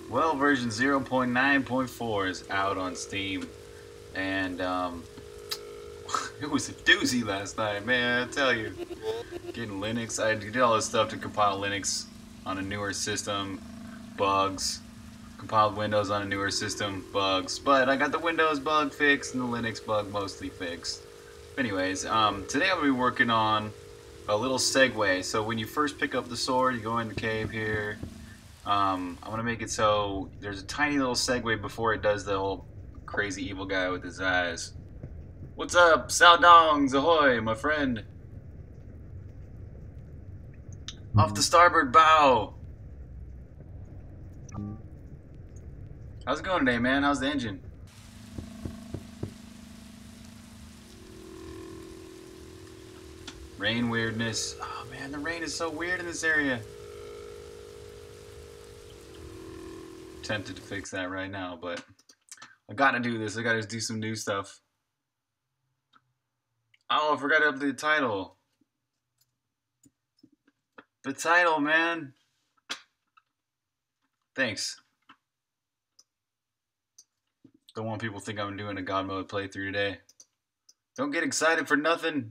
Well, version 0.9.4 is out on Steam, and it was a doozy last night, man. I tell you, getting Linux, I did all this stuff to compile Linux on a newer system, bugs. Compiled Windows on a newer system, bugs. But I got the Windows bug fixed and the Linux bug mostly fixed. Anyways, today I'm gonna be working on a little segue. So when you first pick up the sword, you go in the cave here. I'm gonna make it so there's a tiny little segue before it does the whole crazy evil guy with his eyes. What's up, Saudongs? Ahoy, my friend. Off the starboard bow. How's it going today, man? How's the engine? Rain weirdness. Oh man, the rain is so weird in this area. Tempted to fix that right now, but I gotta do this. I gotta do some new stuff. Oh, I forgot to update the title. The title, man. Thanks. Don't want people to think I'm doing a God mode playthrough today. Don't get excited for nothing.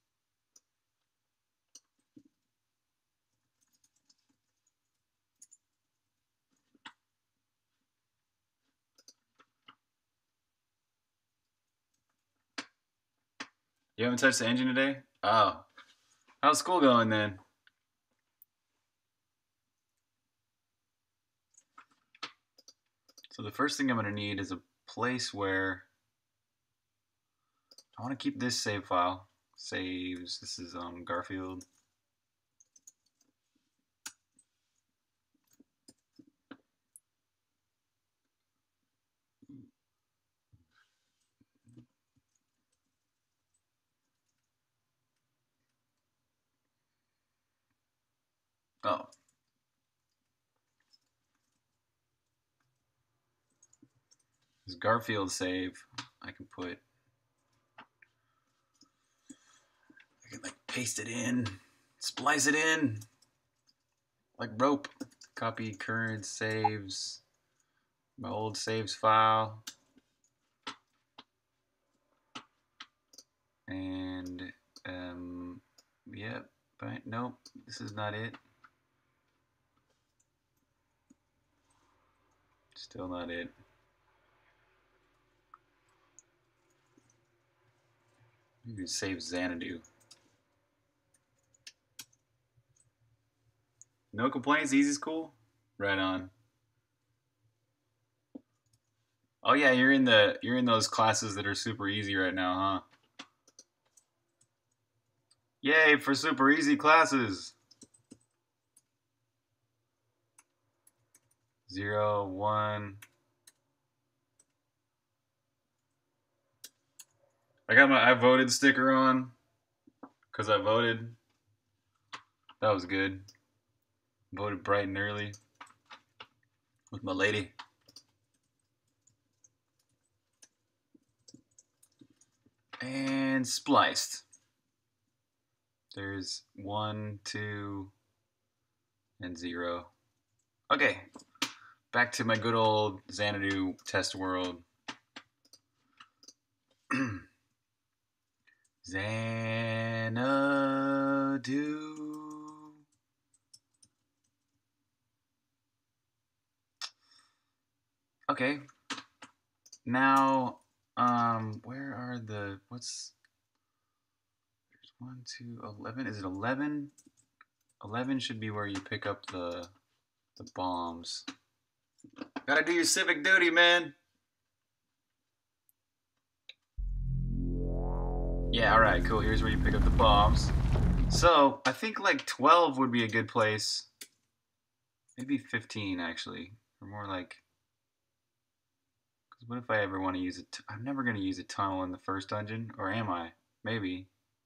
You haven't touched the engine today? Oh. How's school going then? So the first thing I'm going to need is a place where I want to keep this save file. Saves. This is Garfield. Oh. This Garfield save. I can like paste it in, splice it in, like rope. Copy current saves, my old saves file, and yep, but nope, this is not it. Still not it. Maybe save Xanadu. No complaints, easy's cool? Right on. Oh yeah, you're in those classes that are super easy right now, huh? Yay for super easy classes. 0, 1. I got my I voted sticker on because I voted. That was good. Voted bright and early with my lady. And spliced. There's 1, 2, and 0. Okay, back to my good old Xanadu test world. Xanadu. Okay. Now, where are the, what's, there's 1, 2, 11. Is it 11? 11 should be where you pick up the bombs. Gotta do your civic duty, man. Yeah, alright, cool. Here's where you pick up the bombs. So, I think like 12 would be a good place. Maybe 15, actually. Or more like... Because what if I ever want to use it? I'm never going to use a tunnel in the first dungeon. Or am I? Maybe.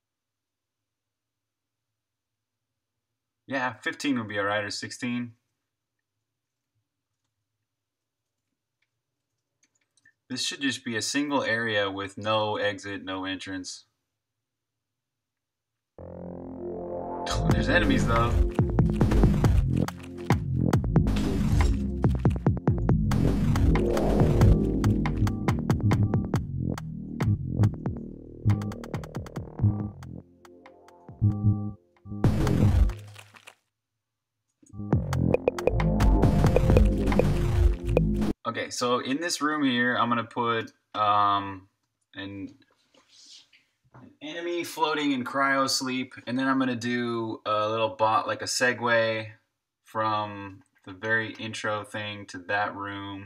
Yeah, 15 would be alright, or 16. This should just be a single area with no exit, no entrance. There's enemies though. Okay, so in this room here, I'm gonna put an enemy floating in cryo sleep, and then I'm gonna do a little bot, like a segue from the very intro thing to that room.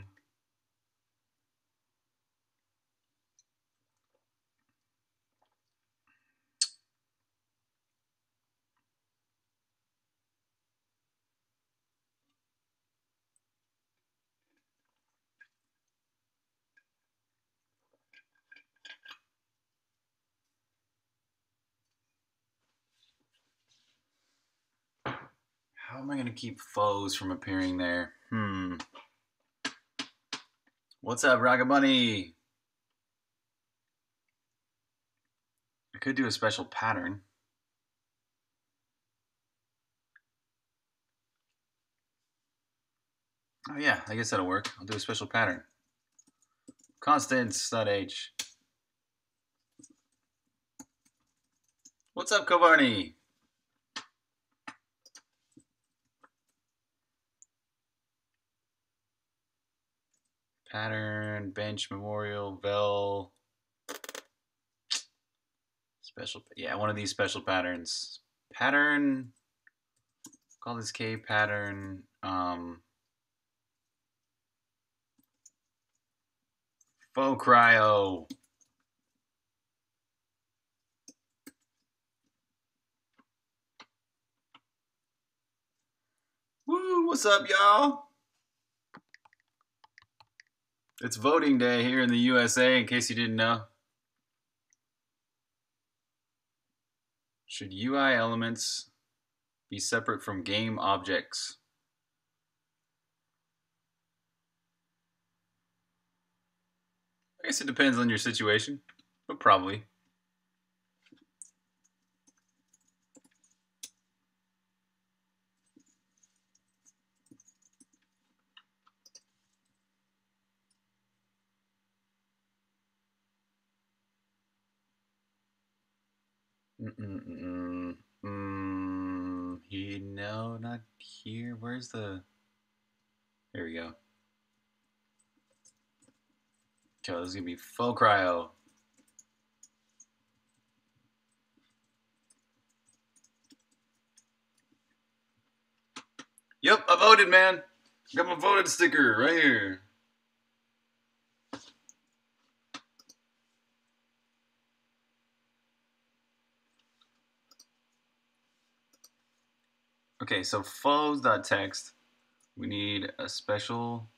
How am I gonna keep foes from appearing there? What's up, Rocket Bunny? I could do a special pattern. Oh yeah, I guess that'll work. I'll do a special pattern. Constants.h. What's up, Kovarni? Pattern, bench, memorial, vel. Special, yeah, one of these special patterns. Pattern, call this K pattern. Faux cryo. Woo, what's up, y'all? It's voting day here in the USA, in case you didn't know. Should UI elements be separate from game objects? I guess it depends on your situation, but probably. No, not here. Where's the... There we go. Okay, this is gonna be faux cryo. Yep, I voted, man. Got my voted sticker right here. Okay, so foes.text. We need a special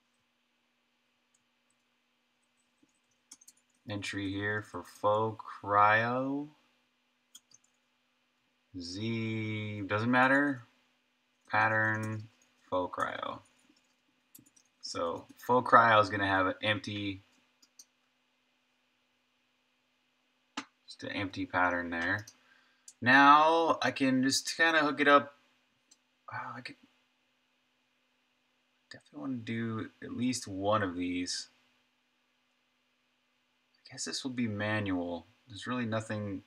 entry here for faux cryo. Z doesn't matter. Pattern faux cryo. So faux cryo is going to have an empty, just an empty pattern there. Now I can just kind of hook it up. I could definitely want to do at least one of these. I guess this will be manual. There's really nothing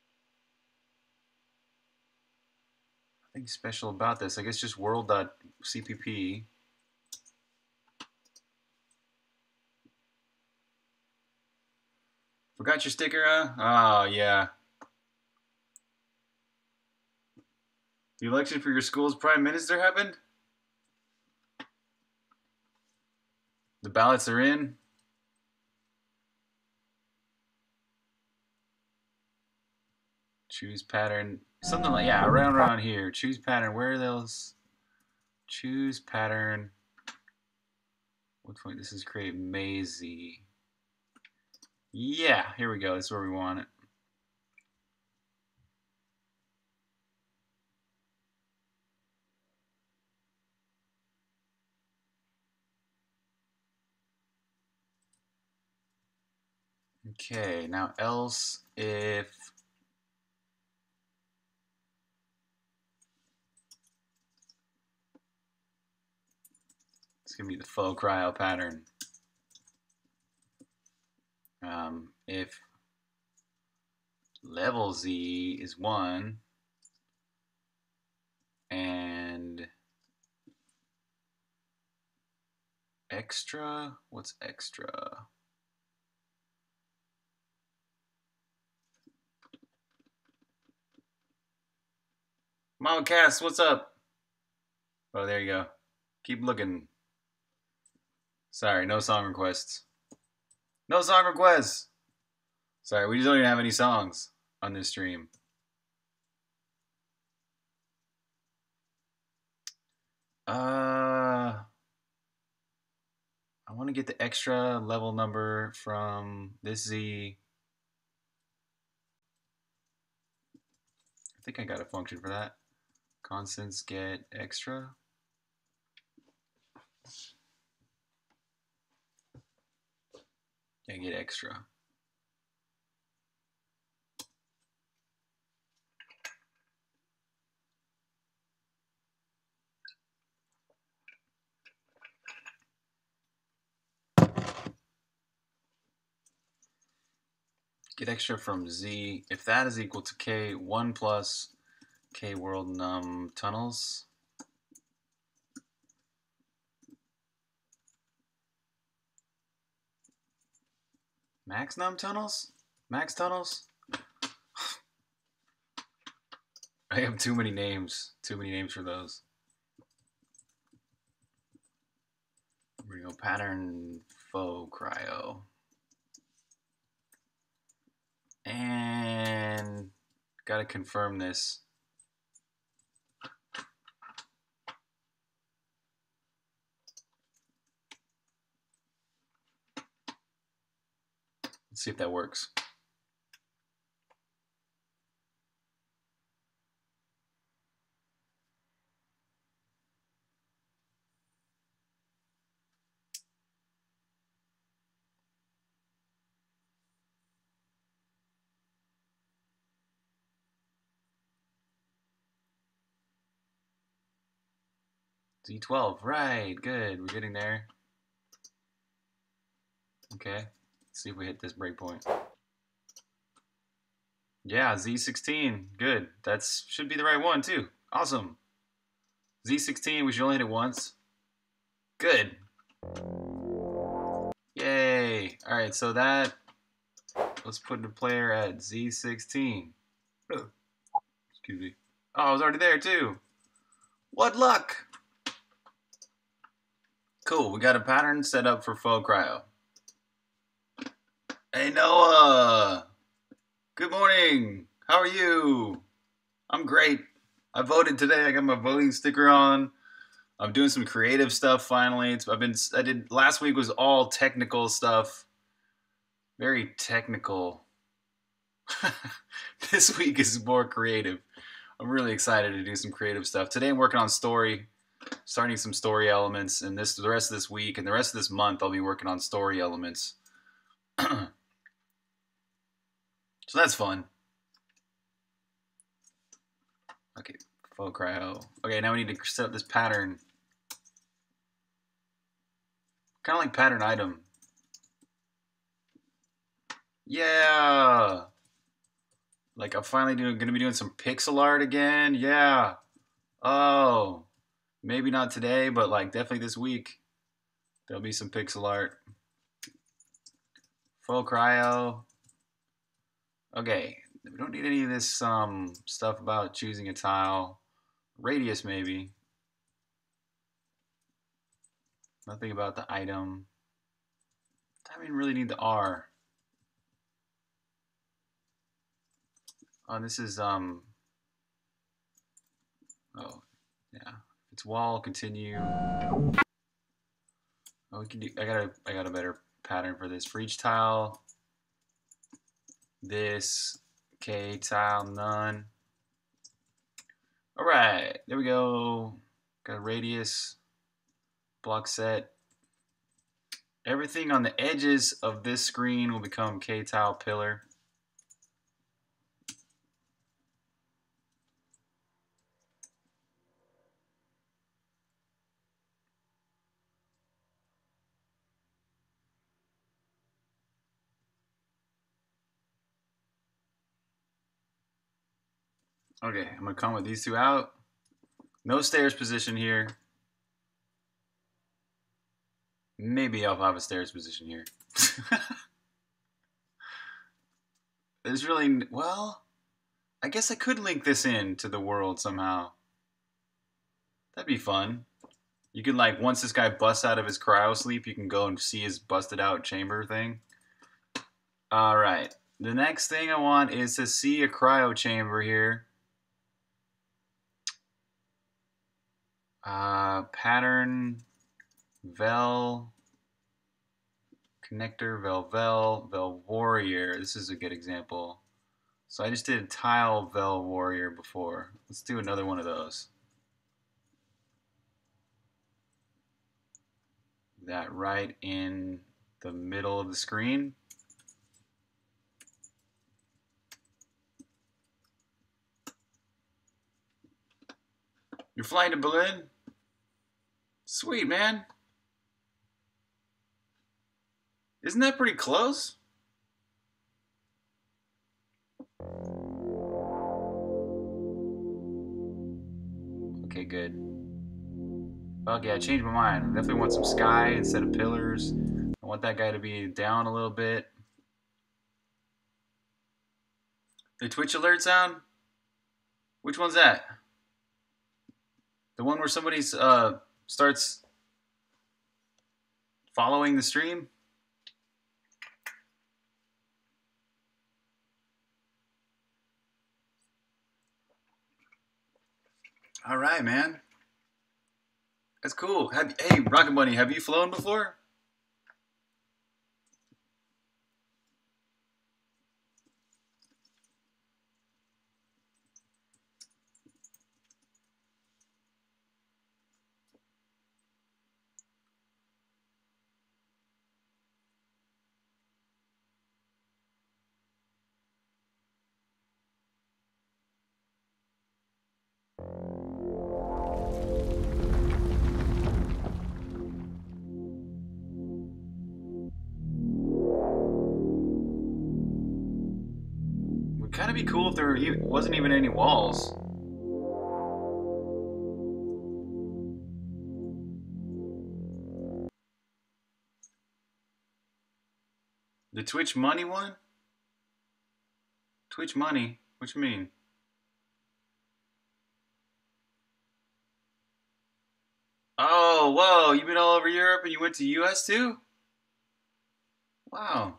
special about this. I guess just world.cpp. Forgot your sticker, huh? Oh, yeah. The election for your school's prime minister happened? The ballots are in? Choose pattern. Something like, yeah, around here. Choose pattern. Where are those? Choose pattern. What point? This is create mazy. Yeah, here we go. That's where we want it. Okay, now else if it's gonna be the faux cryo pattern. If level Z is 1 and Extra? What's extra? Mama Cass, what's up? Oh, there you go. Keep looking. Sorry, no song requests. No song requests! Sorry, we just don't even have any songs on this stream. I want to get the extra level number from this Z. I think I got a function for that. Constants get extra. Yeah, get extra. Get extra from Z. If that is equal to K, 1 plus K world num tunnels. Max num tunnels? Max tunnels? I have too many names. Too many names for those. Here we go. Pattern faux cryo. And gotta confirm this. Let's see if that works. Z12, right, good, we're getting there. Okay, let's see if we hit this breakpoint. Yeah, Z16, good. That should be the right one too. Awesome. Z16, we should only hit it once. Good. Yay. All right, so that, let's put the player at Z16. Excuse me. Oh, I was already there too. What luck. Cool, we got a pattern set up for faux cryo. Hey, Noah. Good morning. How are you? I'm great. I voted today. I got my voting sticker on. I'm doing some creative stuff finally. I did last week was all technical stuff. Very technical. This week is more creative. I'm really excited to do some creative stuff. Today I'm working on story, starting some story elements, and the rest of this week and the rest of this month I'll be working on story elements. So that's fun. Okay, faux cryo. Okay, now we need to set up this pattern. Kind of like pattern item. Yeah. Like I'm finally gonna be doing some pixel art again. Yeah. Oh, maybe not today, but like definitely this week. There'll be some pixel art. Faux cryo. Okay, we don't need any of this stuff about choosing a tile. Radius maybe. Nothing about the item. I don't even really need the R. Oh, this is oh yeah. It's wall continue. Oh, we can do. I got a better pattern for this. For each tile, this K tile none. All right, there we go. Got a radius block set. Everything on the edges of this screen will become K tile pillar. Okay, I'm gonna come with these two out. No stairs position here. Maybe I'll have a stairs position here. There's really... Well, I guess I could link this in to the world somehow. That'd be fun. You can, like, once this guy busts out of his cryo sleep, you can go and see his busted out chamber thing. Alright. The next thing I want is to see a cryo chamber here. Pattern, Vel, connector, Vel warrior. This is a good example. So I just did tile Vel warrior before. Let's do another one of those. That right in the middle of the screen. You're flying to Berlin? Sweet, man. Isn't that pretty close? Okay, good. Okay, I changed my mind. I definitely want some sky instead of pillars. I want that guy to be down a little bit. The Twitch alert sound? Which one's that? The one where somebody starts following the stream? All right, man. That's cool. Hey, Rocket Bunny, have you flown before? Would kind of be cool if there wasn't even any walls. The Twitch money one? Twitch money? What you mean? Oh, whoa, you've been all over Europe and you went to US too? Wow.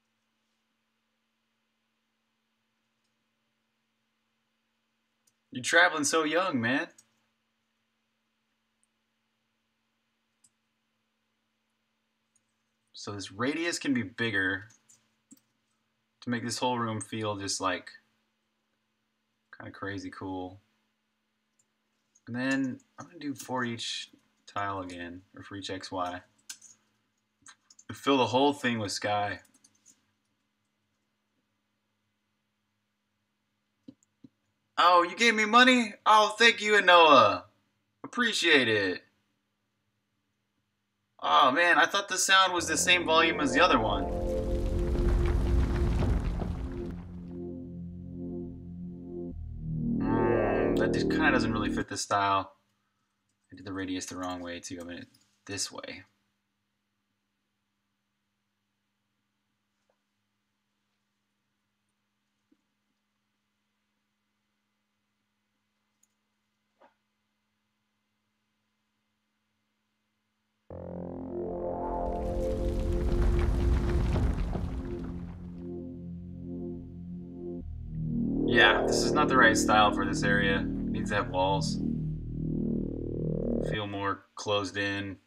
You're traveling so young, man. So this radius can be bigger to make this whole room feel just like kind of crazy cool. And then I'm gonna do for each tile again, or for each XY. Fill the whole thing with sky. Oh, you gave me money? Oh, thank you, Noah. Appreciate it. Oh man, I thought the sound was the same volume as the other one. That just kind of doesn't really fit this style. I did the radius the wrong way too. I mean it this way. Yeah, this is not the right style for this area. It needs to have walls. Feel more closed in.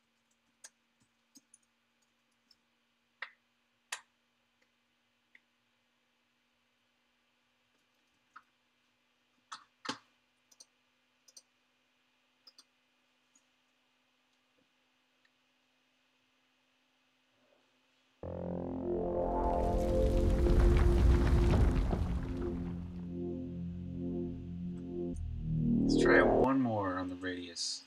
Let's try one more on the radius.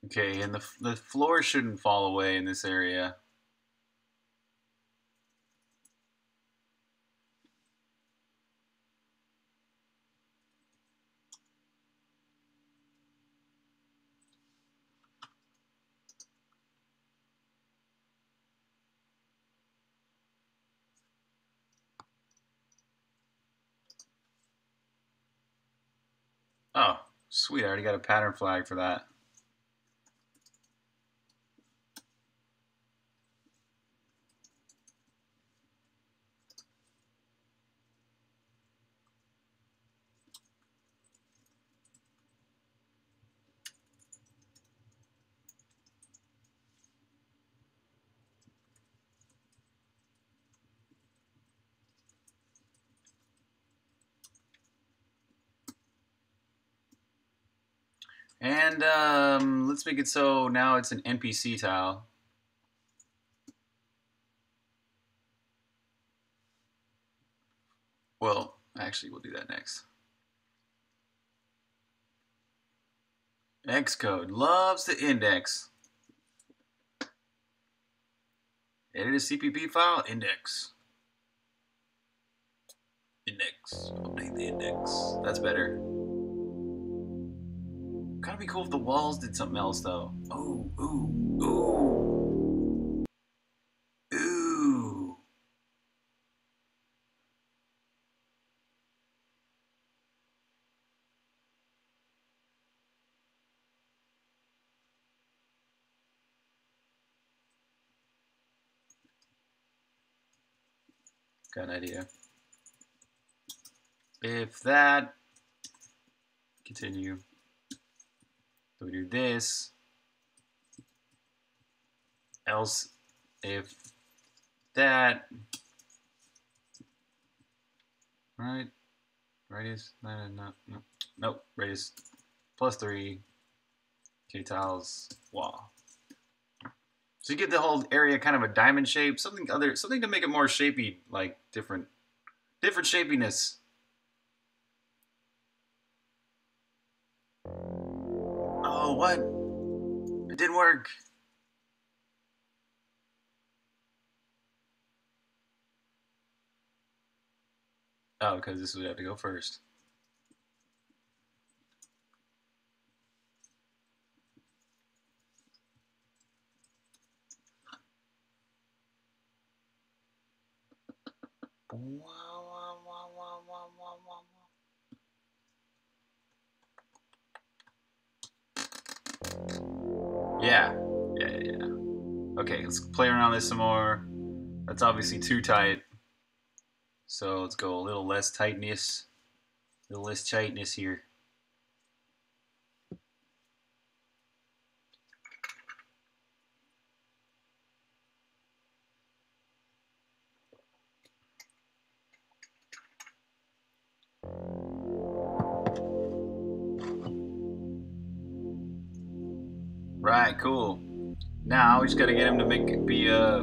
Okay, and the floor shouldn't fall away in this area. Oh, sweet, I already got a pattern flag for that. And let's make it so now it's an NPC tile. Well, actually, we'll do that next. Xcode loves the index. Edit a CPP file, index. Index. Update the index. That's better. Gotta be cool if the walls did something else, though. Ooh, ooh, ooh. Ooh. Got an idea. If that, continue. So we do this. Else, if that, right? Radius, no, nope. Radius +3. K tiles wall. So you get the whole area kind of a diamond shape, something to make it more shapy, like different shapiness. Oh, what? It didn't work. Oh, because this would have to go first. Yeah. Okay, let's play around with this some more. That's obviously too tight. So let's go a little less tightness. A little less tightness here. Right, cool. Now we just gotta get him to make it be a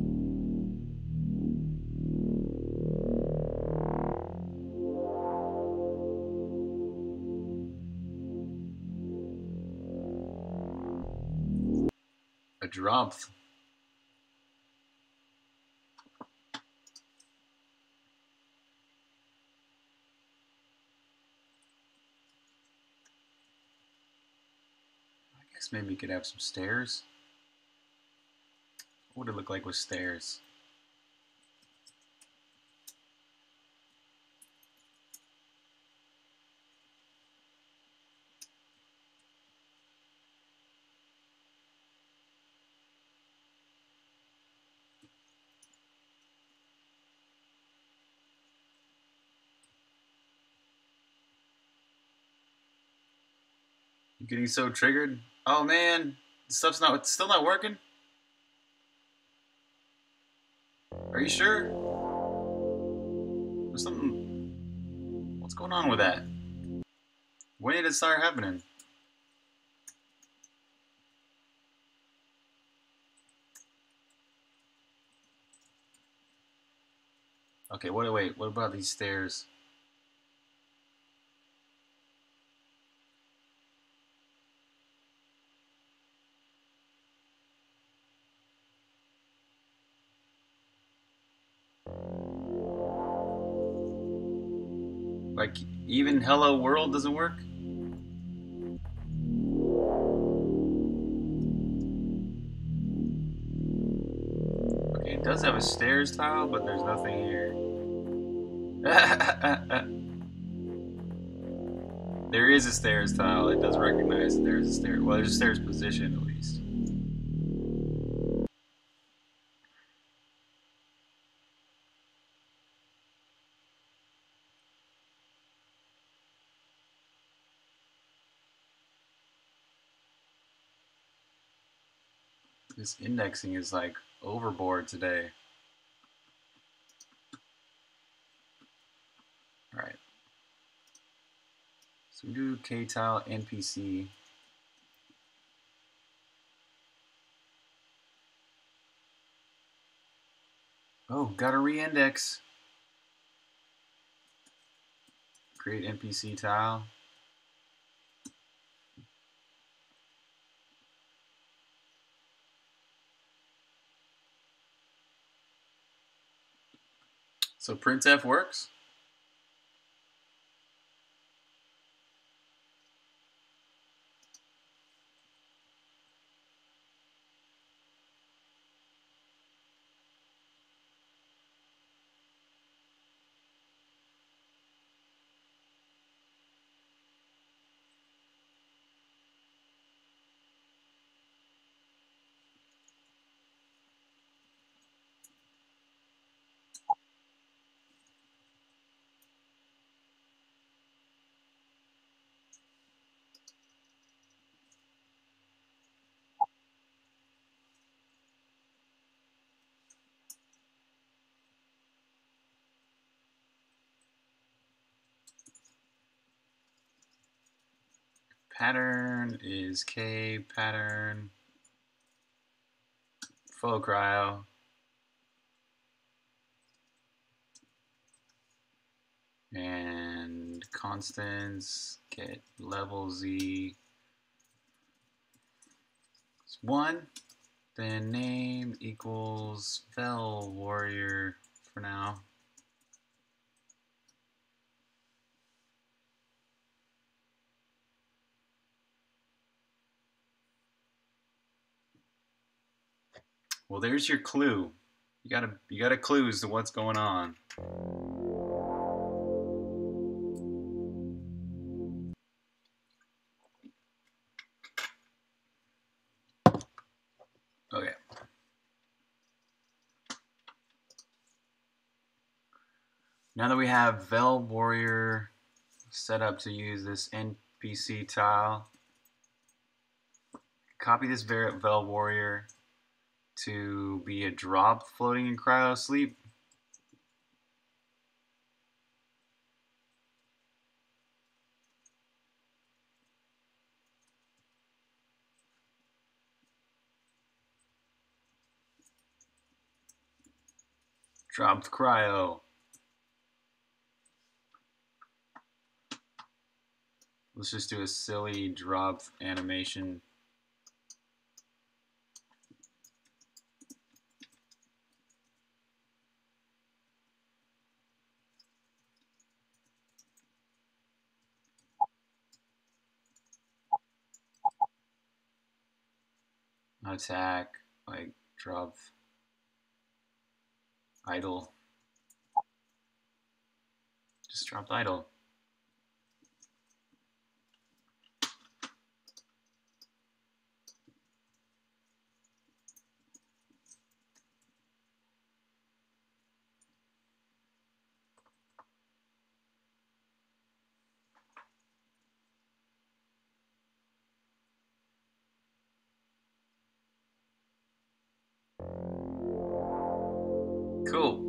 drop. I guess maybe you could have some stairs. What would it look like with stairs? You getting so triggered? Oh man, the stuff's still not working. Are you sure? There's something. What's going on with that? When did it start happening? Okay, wait. What about these stairs? Like, even hello world doesn't work? Okay, it does have a stairs tile, but there's nothing here. There is a stairs tile. It does recognize that there's a stairs. Well, there's a stairs position at least. This indexing is like overboard today. All right. So we do K-tile NPC. Oh, gotta re-index. Create NPC tile. So printf works. Pattern is K pattern. Faux cryo. And constants, get level Z. It's 1. Then name equals Vel Warrior for now. Well, there's your clue. You got a clue as to what's going on. Okay. Now that we have Vel Warrior set up to use this NPC tile, copy this Vel Warrior to be a drop floating in cryo sleep. Dropped cryo. Let's just do a silly drop animation. Attack, like drop idle. Just dropped idle. Cool.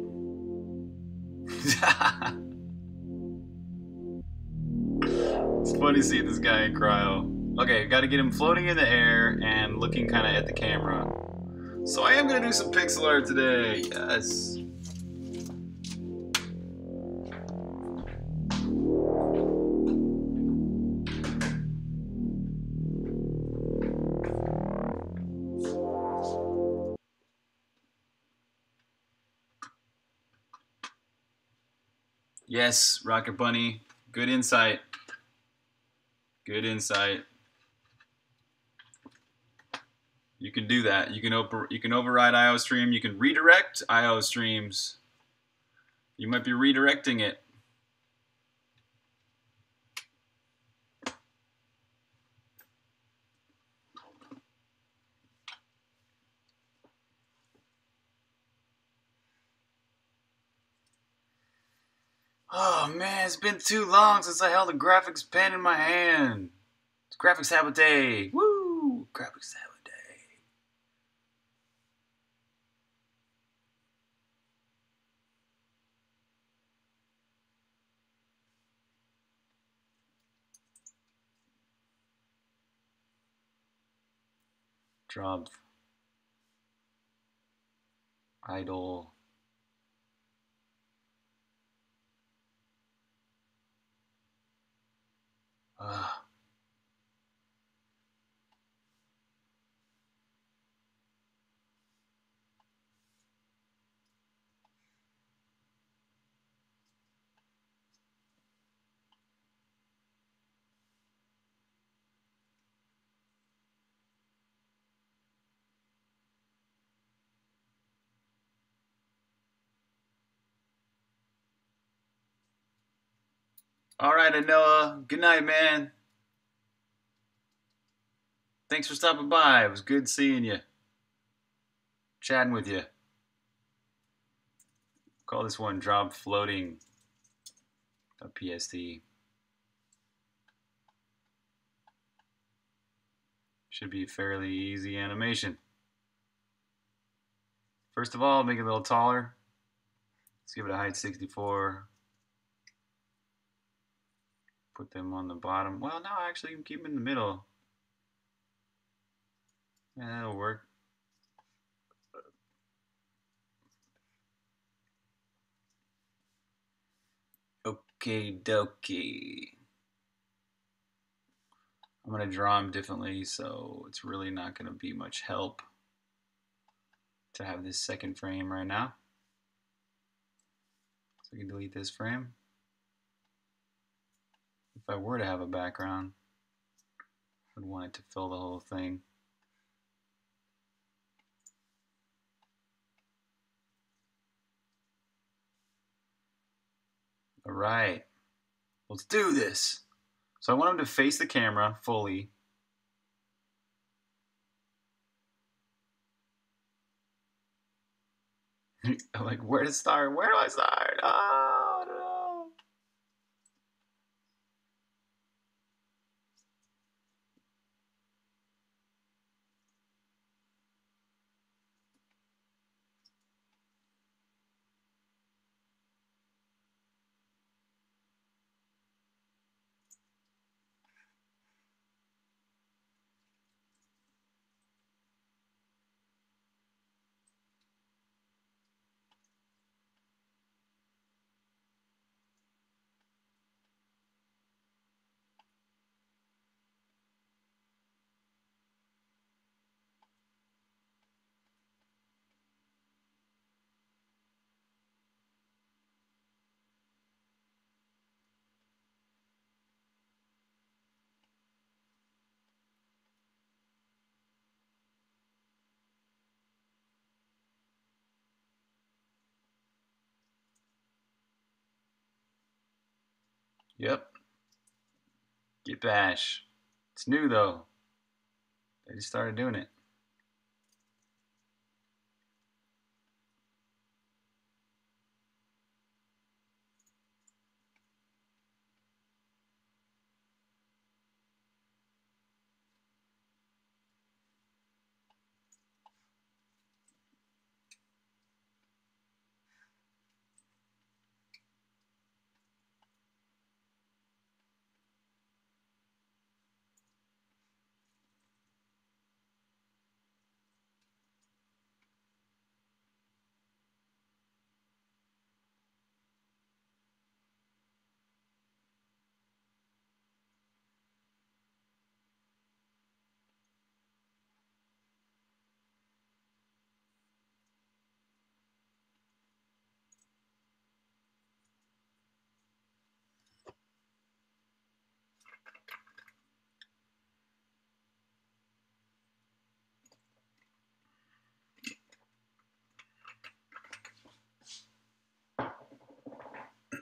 It's funny seeing this guy in cryo. Okay, got to get him floating in the air and looking kind of at the camera. So I am going to do some pixel art today. Yes. Yes, Rocket Bunny. Good insight. Good insight. You can do that. You can override IO stream. You can redirect IO streams. You might be redirecting it. Oh man, it's been too long since I held a graphics pen in my hand. It's graphics have a day. Woo! Graphics have a day. Drop. Idle. All right, Noah. Good night, man. Thanks for stopping by. It was good seeing you. Chatting with you. Call this one drop floating. .pst. Should be a fairly easy animation. First of all, make it a little taller. Let's give it a height 64. Put them on the bottom. Well, no, actually, you can keep them in the middle. Yeah, that'll work. Okie dokie. I'm going to draw them differently, so it's really not going to be much help to have this second frame right now. So we can delete this frame. If I were to have a background, I'd want it to fill the whole thing. All right, let's do this. So I want him to face the camera fully. I'm like, where to start? Where do I start? Oh, no. Yep. Get bash. It's new though. They just started doing it.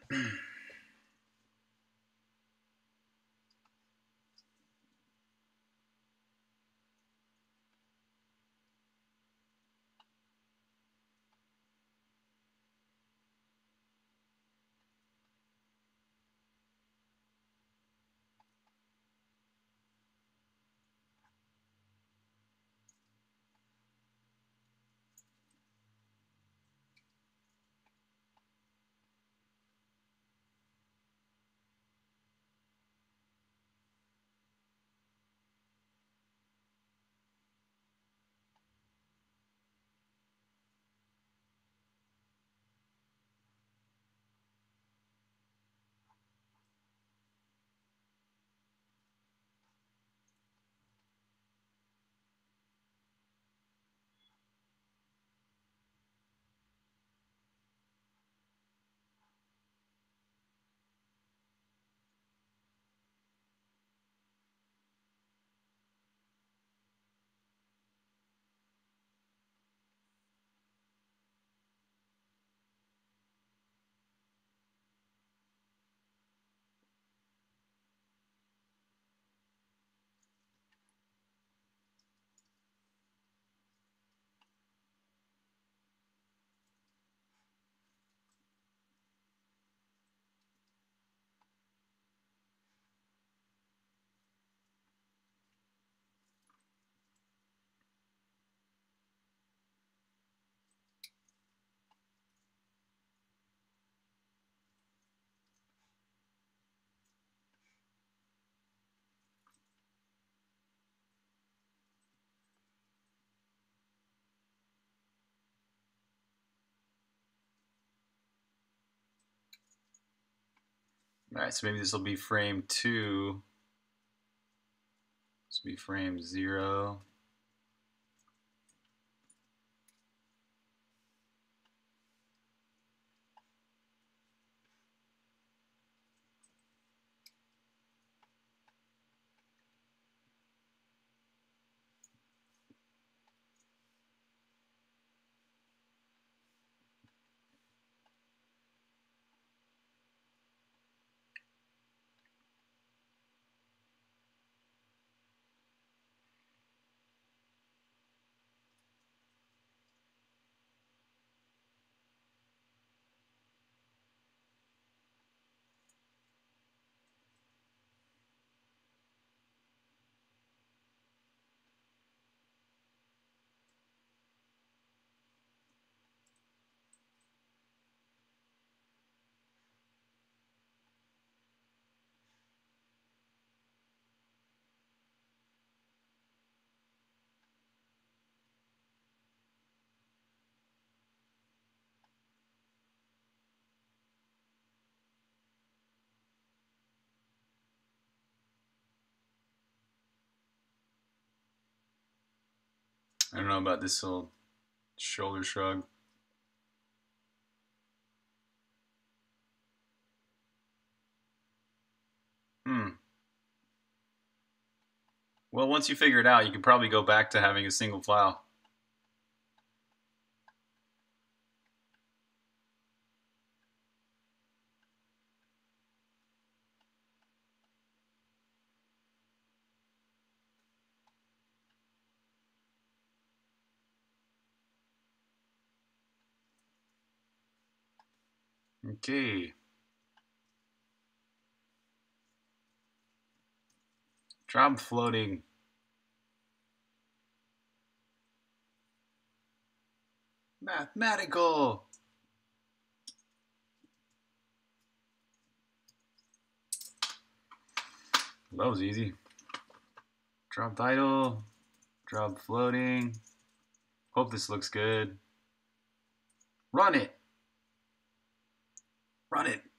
Alright, so maybe this will be frame 2. This will be frame 0. I don't know about this little shoulder shrug. Well, once you figure it out, you can probably go back to having a single file. Okay. Drop floating. Mathematical. That was easy. Drop title. Drop floating. Hope this looks good. Run it. Run it.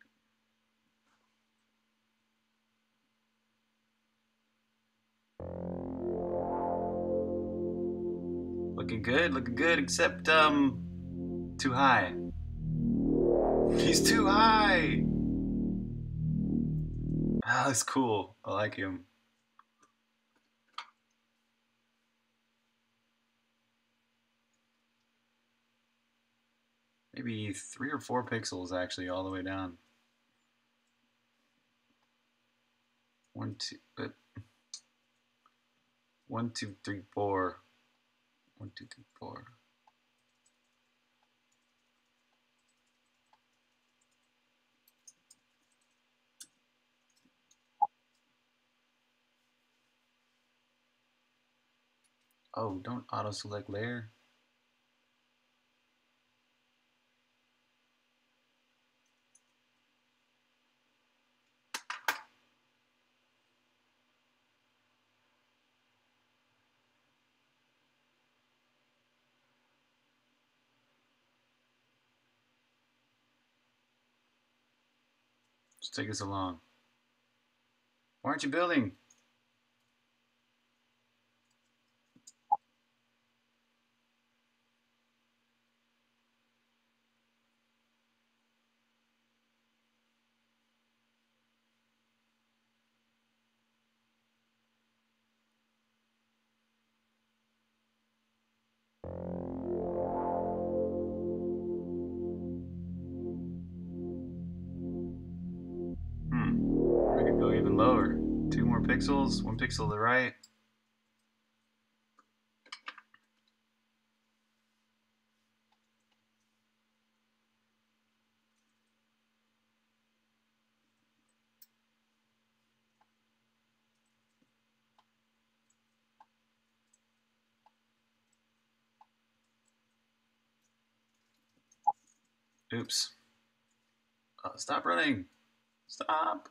Looking good, except, too high. He's too high! Ah, that's cool. I like him. Maybe 3 or 4 pixels, actually, all the way down. 1, 2, 1, 2, 3, 4. 1, 2, 3, 4. Oh, don't auto select layer. Just take us along. Why aren't you building? I could go even lower. 2 more pixels, 1 pixel to the right. Oops. Stop running. Stop.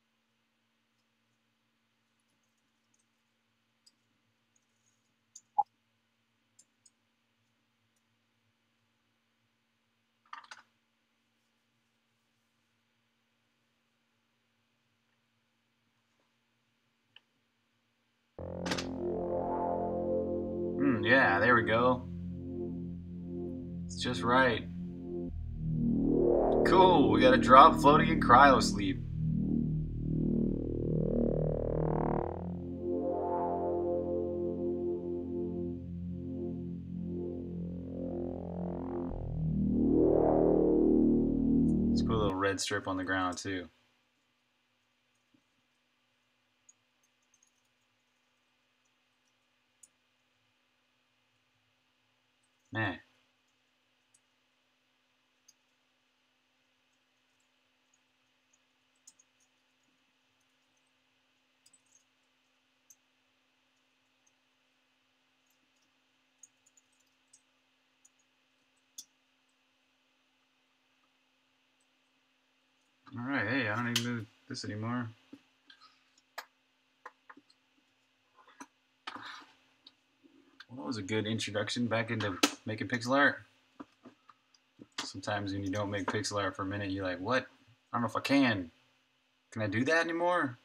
Yeah, there we go. It's just right. Cool, we got a drop floating in cryo sleep. Let's put a little red strip on the ground too. Man. Alright, hey, I don't need to move this anymore. Well, that was a good introduction back into making pixel art. Sometimes when you don't make pixel art for a minute, you're like, what? I don't know if I can. Can I do that anymore?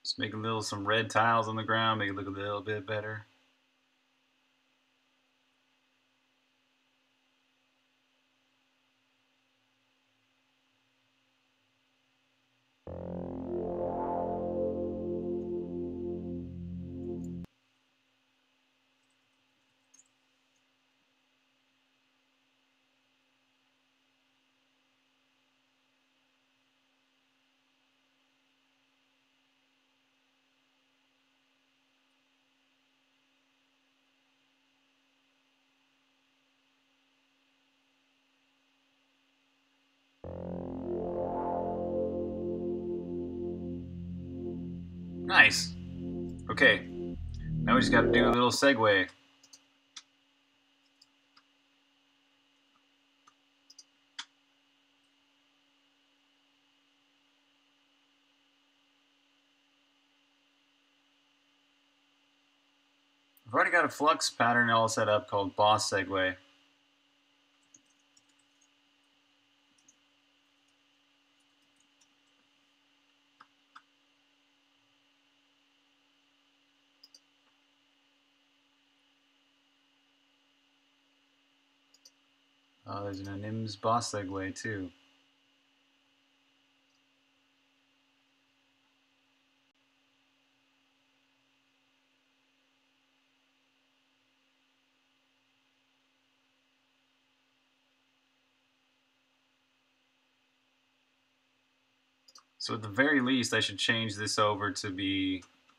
Just make some red tiles on the ground, make it look a little bit better. Nice. Okay, now we just got to do a little segue. I've already got a flux pattern all set up called boss segue. Oh, there's an Anim's boss segue too. So at the very least, I should change this over to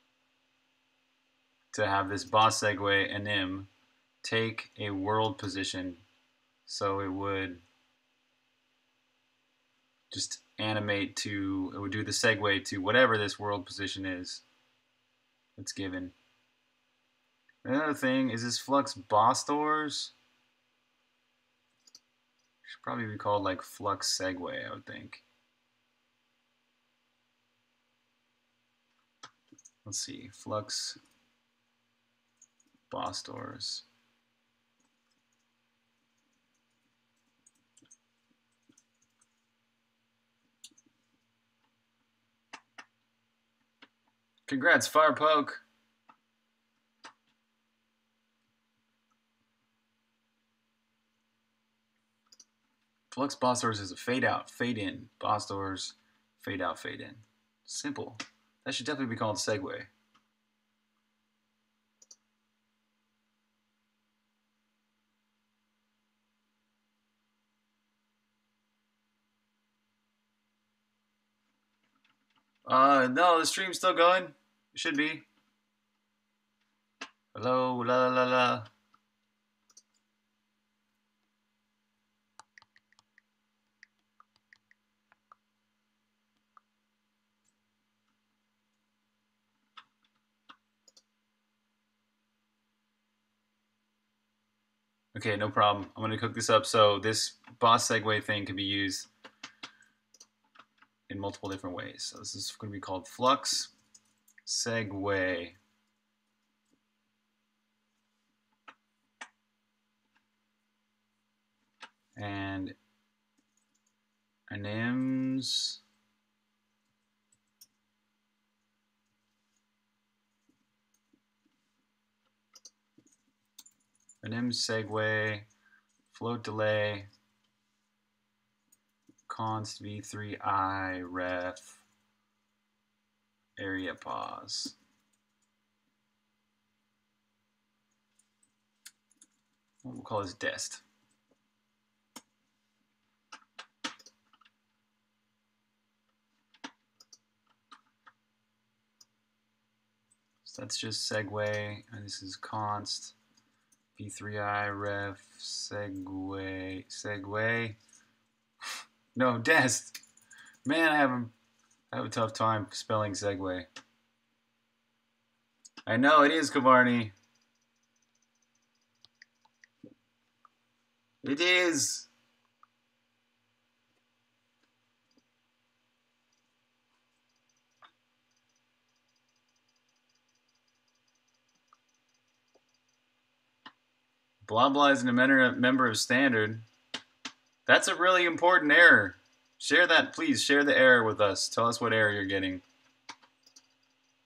have this boss segue Anim take a world position, so it would just animate to, it would do the segue to whatever this world position is that's given. Another thing is this flux boss doors. Should probably be called like flux segue, I would think. Let's see, flux boss doors. Congrats, Firepoke. Flux boss doors is a fade out, fade in. Boss doors, fade out, fade in. Simple. That should definitely be called segue. No, the stream's still going. It should be. Hello, la la la. Okay, no problem. I'm gonna cook this up so this boss segue thing can be used in multiple different ways. So this is gonna be called flux segue. And Anim's segue, float delay, const v3i ref, area pause. We'll call this dest. So that's just segue, and this is const v3i ref segue. No, dest. Man, I have a tough time spelling segue. I know it is, Kavarni. It is. Blah blah isn't a member of standard. That's a really important error. Share that, please. Share the error with us. Tell us what error you're getting.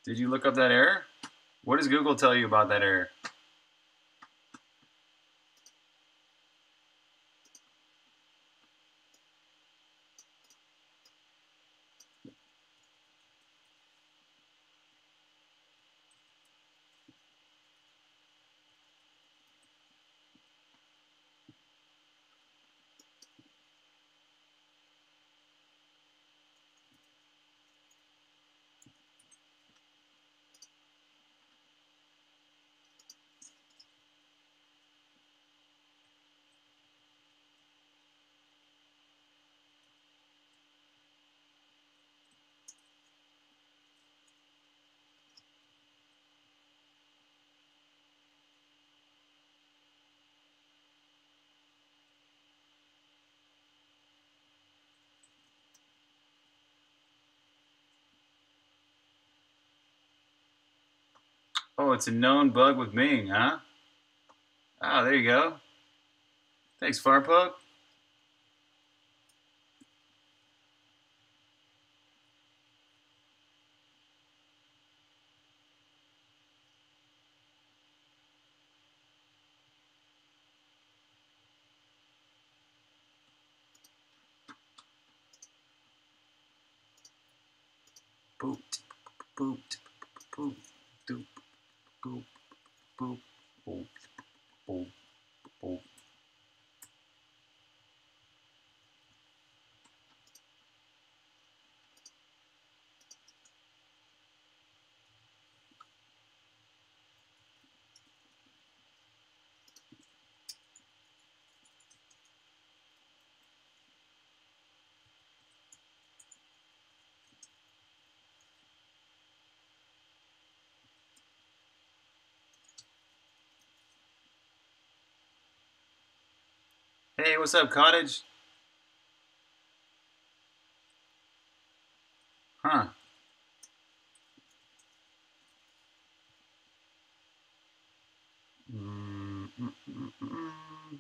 Did you look up that error? What does Google tell you about that error? Oh, it's a known bug with Bing, huh? Ah, there you go. Thanks, Farpoke. Boop, boop, boop, doop, boop, boop, boop, boop, boop. Hey, what's up, Cottage? Huh. Mm, mm, mm, mm.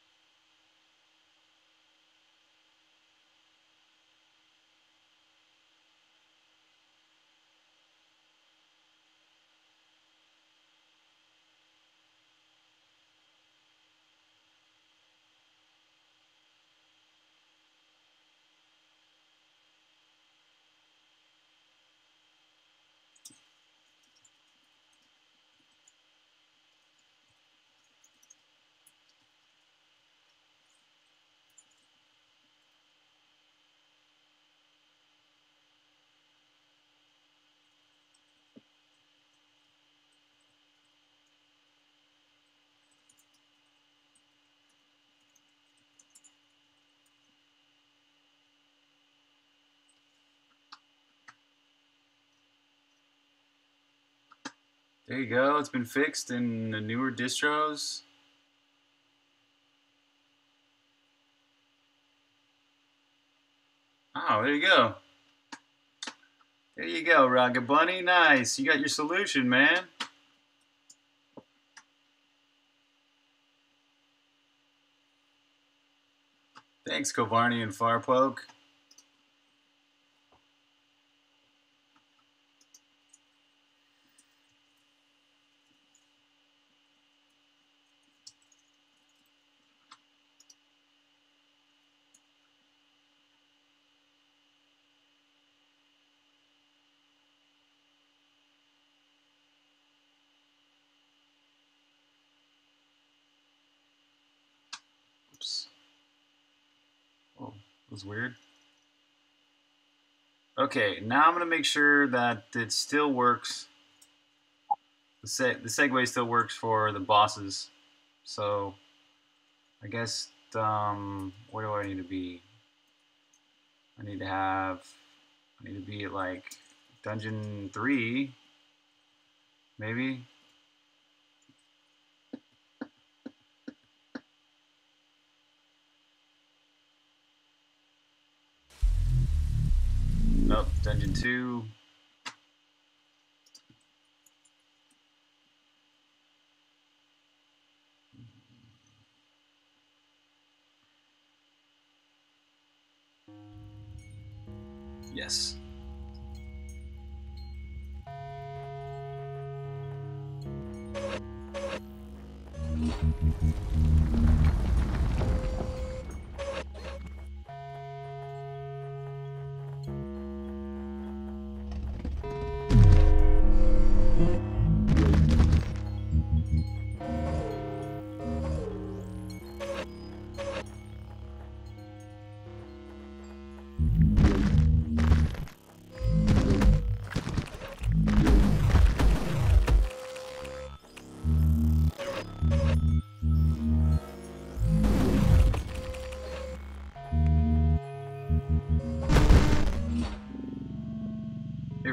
There you go. It's been fixed in the newer distros. Oh, there you go. There you go, Rocket Bunny. Nice. You got your solution, man. Thanks, Kovarni and Farpoke. Oops. Oh, that was weird. Okay, now I'm going to make sure that it still works. The segue still works for the bosses. So, I guess, where do I need to be? I need to be at like dungeon 3, maybe. Nope, dungeon 2. Yes.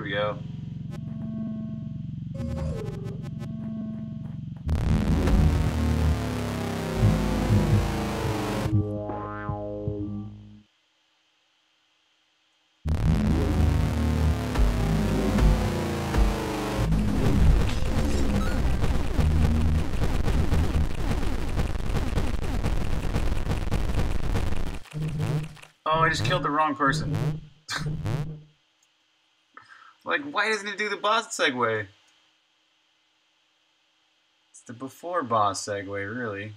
Here we go. Oh, I just killed the wrong person. Like, why doesn't it do the boss segue? It's the before boss segue, really.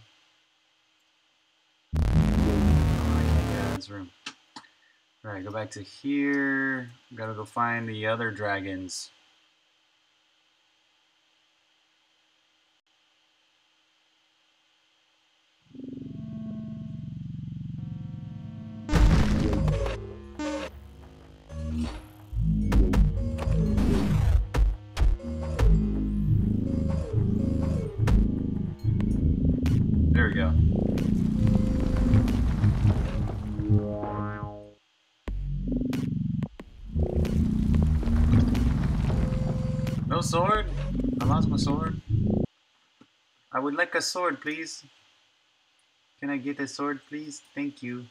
Oh, I can't get out of this room. Alright, go back to here. Gotta go find the other dragons. There we go. No sword? I lost my sword. I would like a sword, please. Can I get a sword, please? Thank you.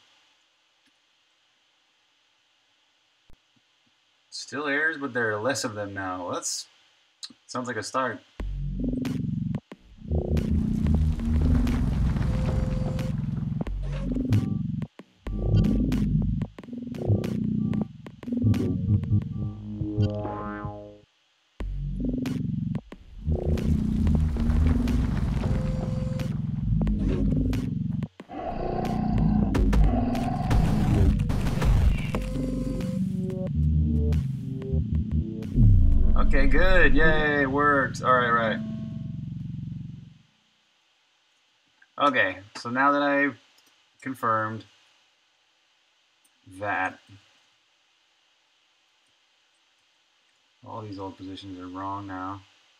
Still errors, but there are less of them now. Well, that's sounds like a start. Okay, good. Yay, works. Alright, right. Okay, so now that I've confirmed that all these old positions are wrong now,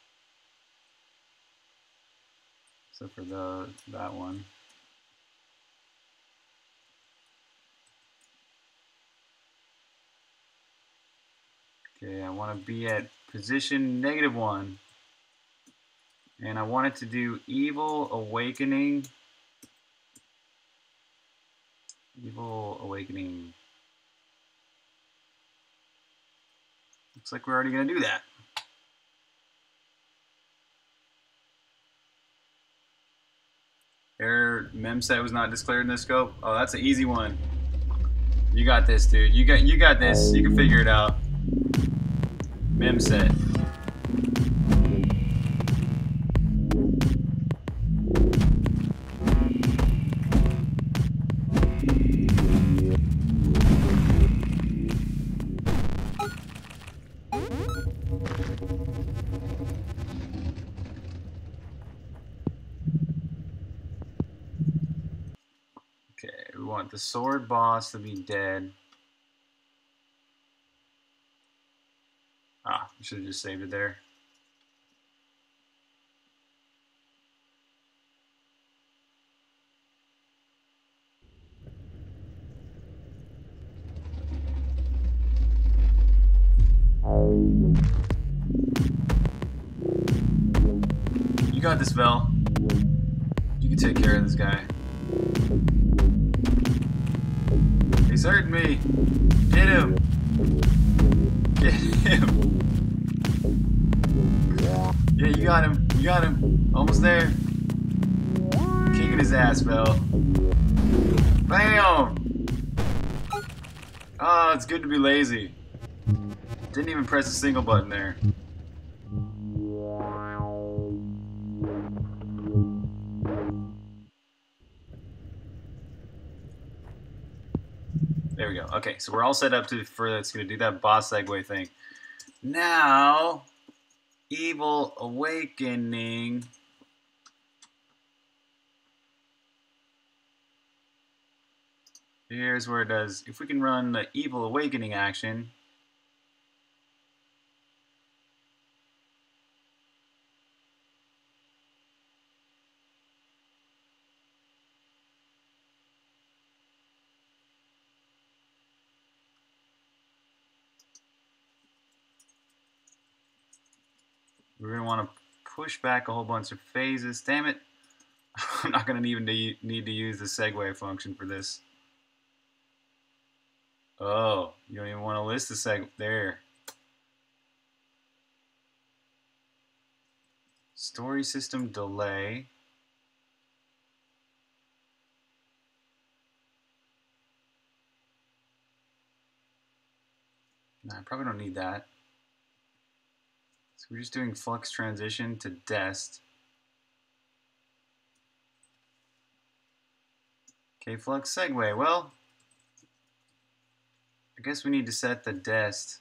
except for that one. Okay, I want to be at position -1. And I want it to do Evil Awakening. Evil Awakening. Looks like we're already going to do that. Error memset was not declared in the scope. Oh, that's an easy one. You got this, dude. You got this. You can figure it out. Memset. Okay, we want the sword boss to be dead. Ah, we should have just saved it there. You got this, Vel. You can take care of this guy. He's hurting me. Get him. Get him. Yeah, you got him. You got him. Almost there. Kicking his ass, Vel. Bam! Ah, it's good to be lazy. Didn't even press a single button there. There we go. Okay, so we're all set up for that's going to do that boss segue thing. Now, Evil Awakening. Here's where it does. If we can run the Evil Awakening action. we're going to want to push back a whole bunch of phases. Damn it. I'm not going to even need to use the segue function for this. Oh, you don't even want to list the segue. There. Story system delay. No, I probably don't need that. So we're just doing flux transition to dest. Okay, flux segue. Well, I guess we need to set the dest.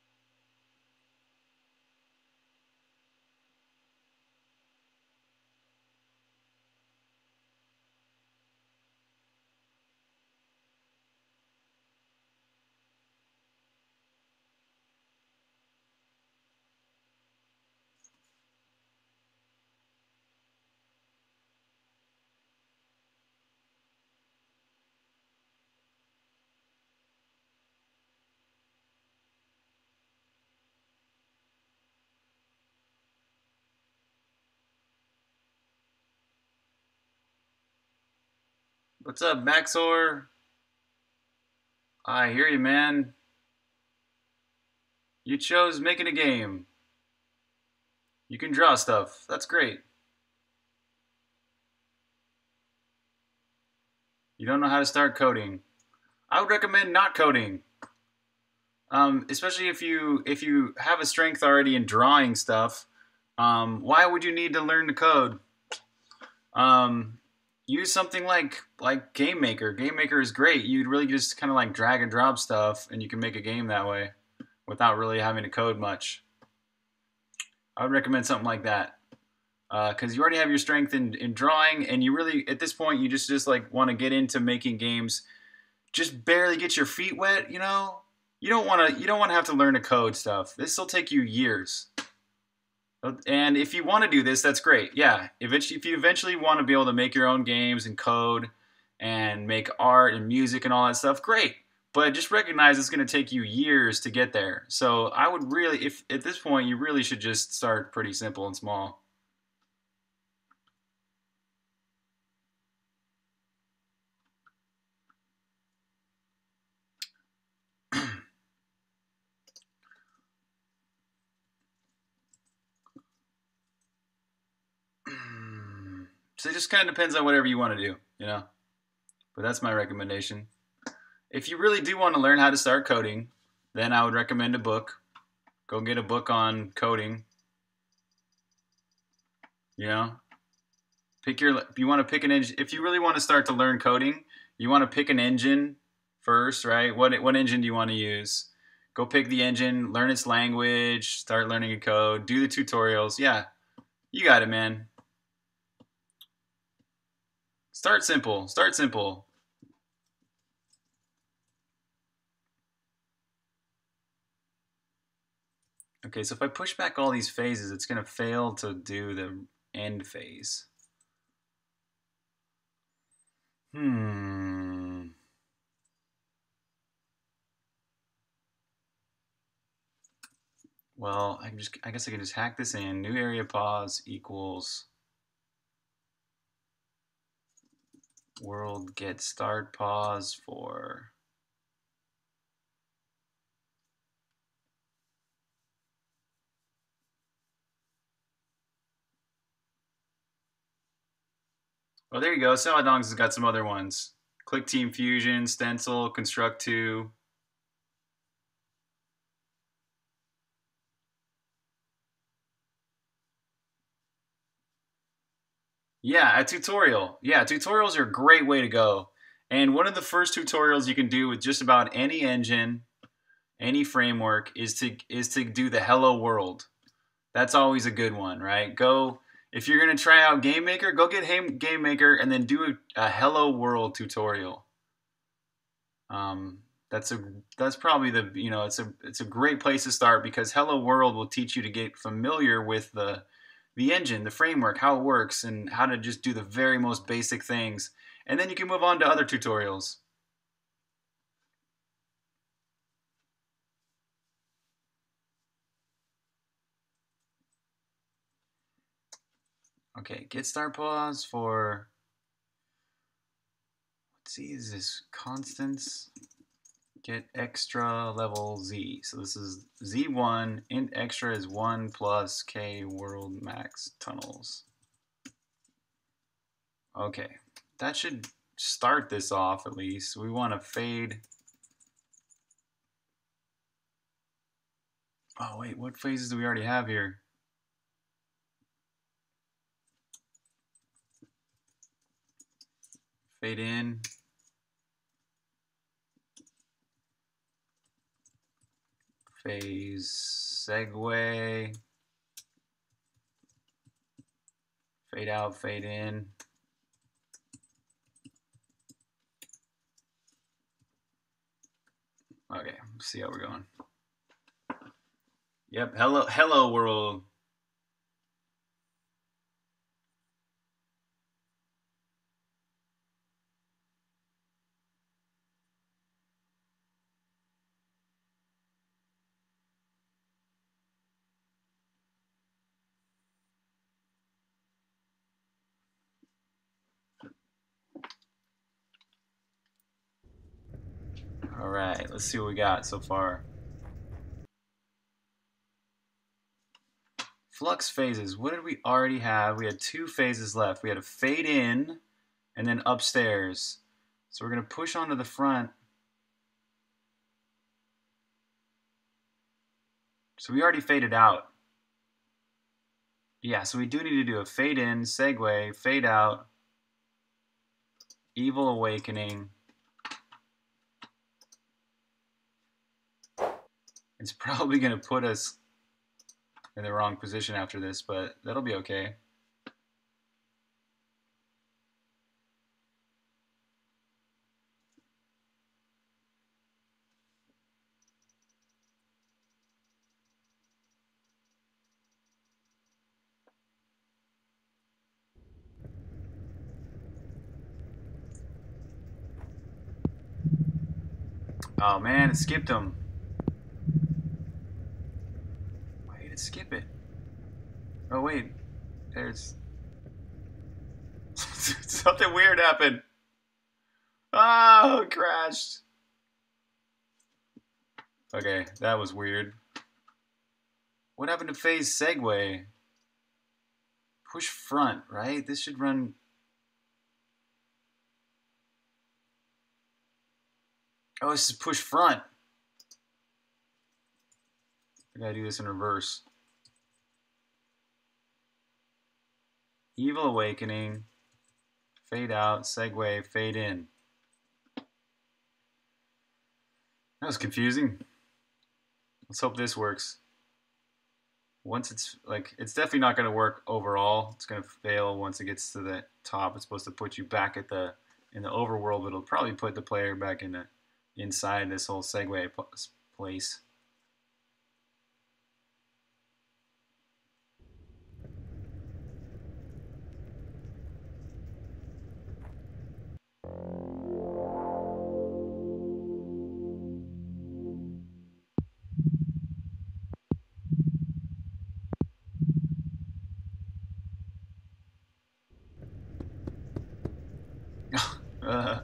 What's up, Maxor? I hear you, man. You chose making a game. You can draw stuff. That's great. You don't know how to start coding. I would recommend not coding. Especially if you have a strength already in drawing stuff. Why would you need to learn to code? Use something like Game Maker. Game Maker is great. You'd really just kind of like drag and drop stuff, and you can make a game that way without really having to code much. I would recommend something like that because you already have your strength in drawing, and you really at this point you just like want to get into making games. Just barely get your feet wet, you know. You don't want to have to learn to code stuff. This will take you years. And if you want to do this, that's great. Yeah, if you eventually want to be able to make your own games and code and make art and music and all that stuff, great. But just recognize it's going to take you years to get there. So I would really, if at this point, you really should just start pretty simple and small. So it just kind of depends on whatever you want to do, you know. But that's my recommendation. If you really do want to learn how to start coding, then I would recommend a book. Go get a book on coding. You know, if you want to pick an engine. If you really want to start to learn coding, you want to pick an engine first, right? What engine do you want to use? Go pick the engine, learn its language, start learning a code, do the tutorials. Yeah, you got it, man. Start simple. Start simple. Okay, so if I push back all these phases, it's going to fail to do the end phase. Well, I guess I can just hack this in. New area pause equals world get start pause for oh, there you go. Saladongs has got some other ones. Click Team Fusion, Stencil, Construct 2. Yeah, a tutorial. Yeah, tutorials are a great way to go. And one of the first tutorials you can do with just about any engine, any framework, is to do the Hello World. That's always a good one, right? If you're gonna try out Game Maker, go get Game Maker and then do a Hello World tutorial. That's probably it's a great place to start because Hello World will teach you to get familiar with the engine, the framework, how it works, and how to just do the very most basic things. And then you can move on to other tutorials. Okay, get start pause for, let's see, is this constants? Get extra level Z. So this is Z1, int extra is 1 plus K world max tunnels. Okay, that should start this off at least. We want to fade. Oh wait, what phases do we already have here? Fade in. Phase segue. Fade out, fade in. Okay, let's see how we're going. Yep, hello world. All right, let's see what we got so far. Flux phases. What did we already have? We had 2 phases left. We had a fade in and then upstairs. So we're going to push onto the front. So we already faded out. Yeah, so we do need to do a fade in, segue, fade out, evil awakening. It's probably going to put us in the wrong position after this, but that'll be okay. Oh man, it skipped them. Why did it skip it? Oh wait, there's something weird happened. Oh, it crashed. Okay, that was weird. What happened to phase segue? Push front, right? This should run. Oh, this is push front. I gotta do this in reverse. Evil awakening, fade out, segue, fade in. That was confusing. Let's hope this works. Once it's like, it's definitely not going to work overall. It's going to fail once it gets to the top. It's supposed to put you back at the in the overworld, but it'll probably put the player back in the inside this whole segue place. uh,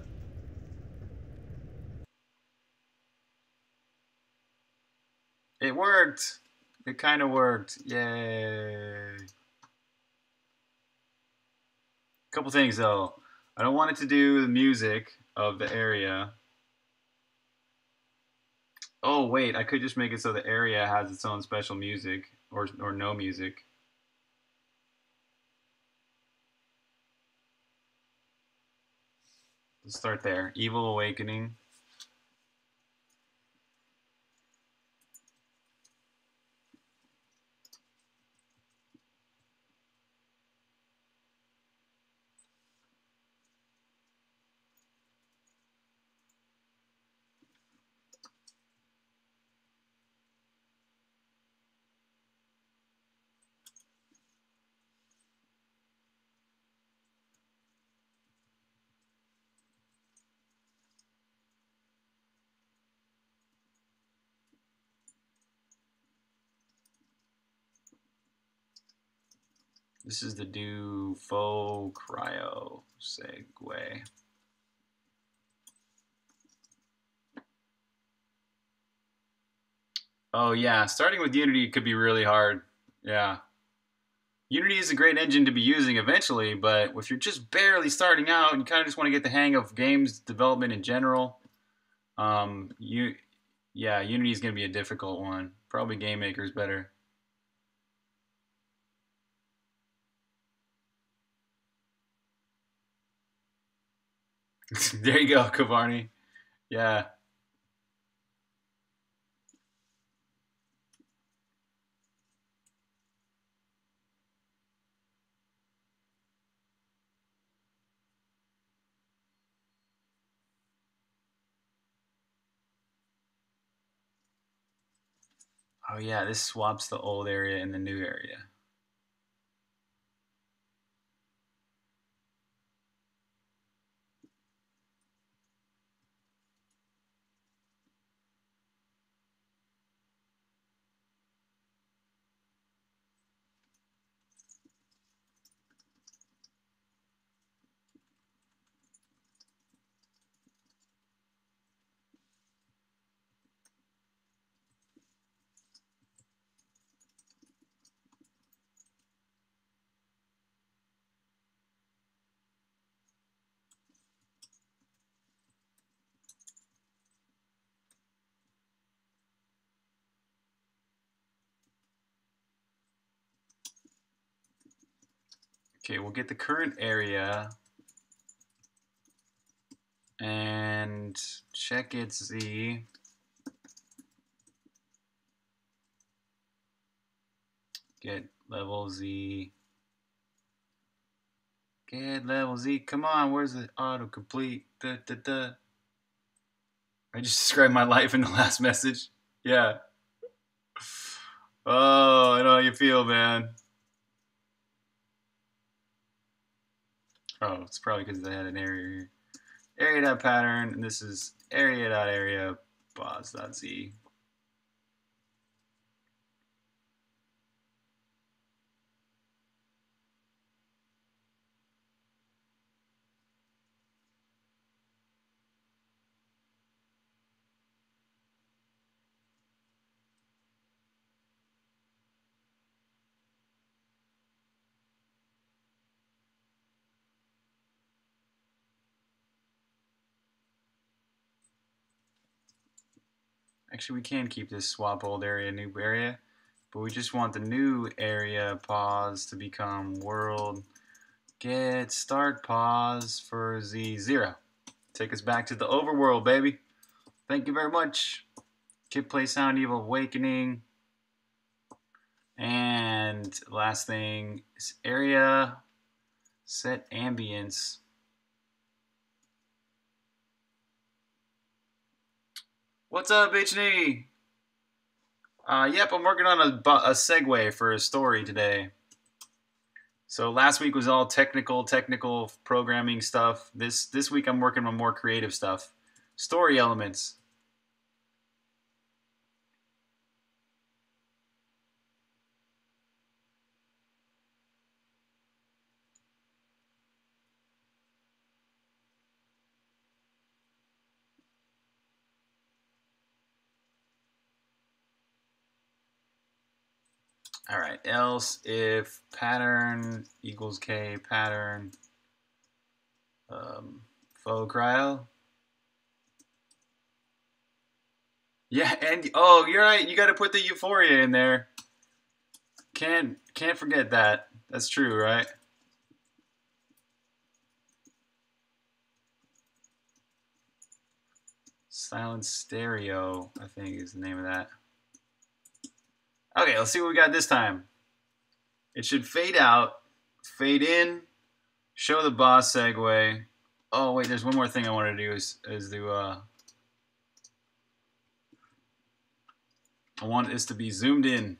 it worked. It kind of worked. Yay. Couple things though. I don't want it to do the music of the area. Oh wait, I could just make it so the area has its own special music or no music. Let's start there. Evil awakening. This is the do faux cryo segue. Oh yeah, starting with Unity could be really hard. Yeah. Unity is a great engine to be using eventually, but if you're just barely starting out and you kind of just want to get the hang of games development in general, Unity is going to be a difficult one. Probably Game Maker is better. There you go, Kavarni. Yeah. Oh yeah, this swaps the old area and the new area. Okay, we'll get the current area and check its Z. Get level Z. Get level Z. Come on, where's the autocomplete? Da, da, da. I just described my life in the last message. Yeah. Oh, I know how you feel, man. Oh, it's probably because I had an area here. Area.pattern, and this is area.area pos.z. Actually, we can keep this swap old area, new area, but we just want the new area pos to become world get start pos for Z0. Take us back to the overworld, baby. Thank you very much. Kid Play Sound Evil Awakening. And last thing is area set ambience. What's up, H&E? Yep, I'm working on a segue for a story today. So last week was all technical programming stuff. This week I'm working on more creative stuff. Story elements. All right, else if pattern equals K pattern faux cryo. Yeah, and oh, you're right. You got to put the euphoria in there. Can't forget that. That's true, right? Silent stereo, I think is the name of that. Okay, let's see what we got this time. It should fade out, fade in, show the boss segue. Oh wait, there's one more thing I want to do is do I want this to be zoomed in.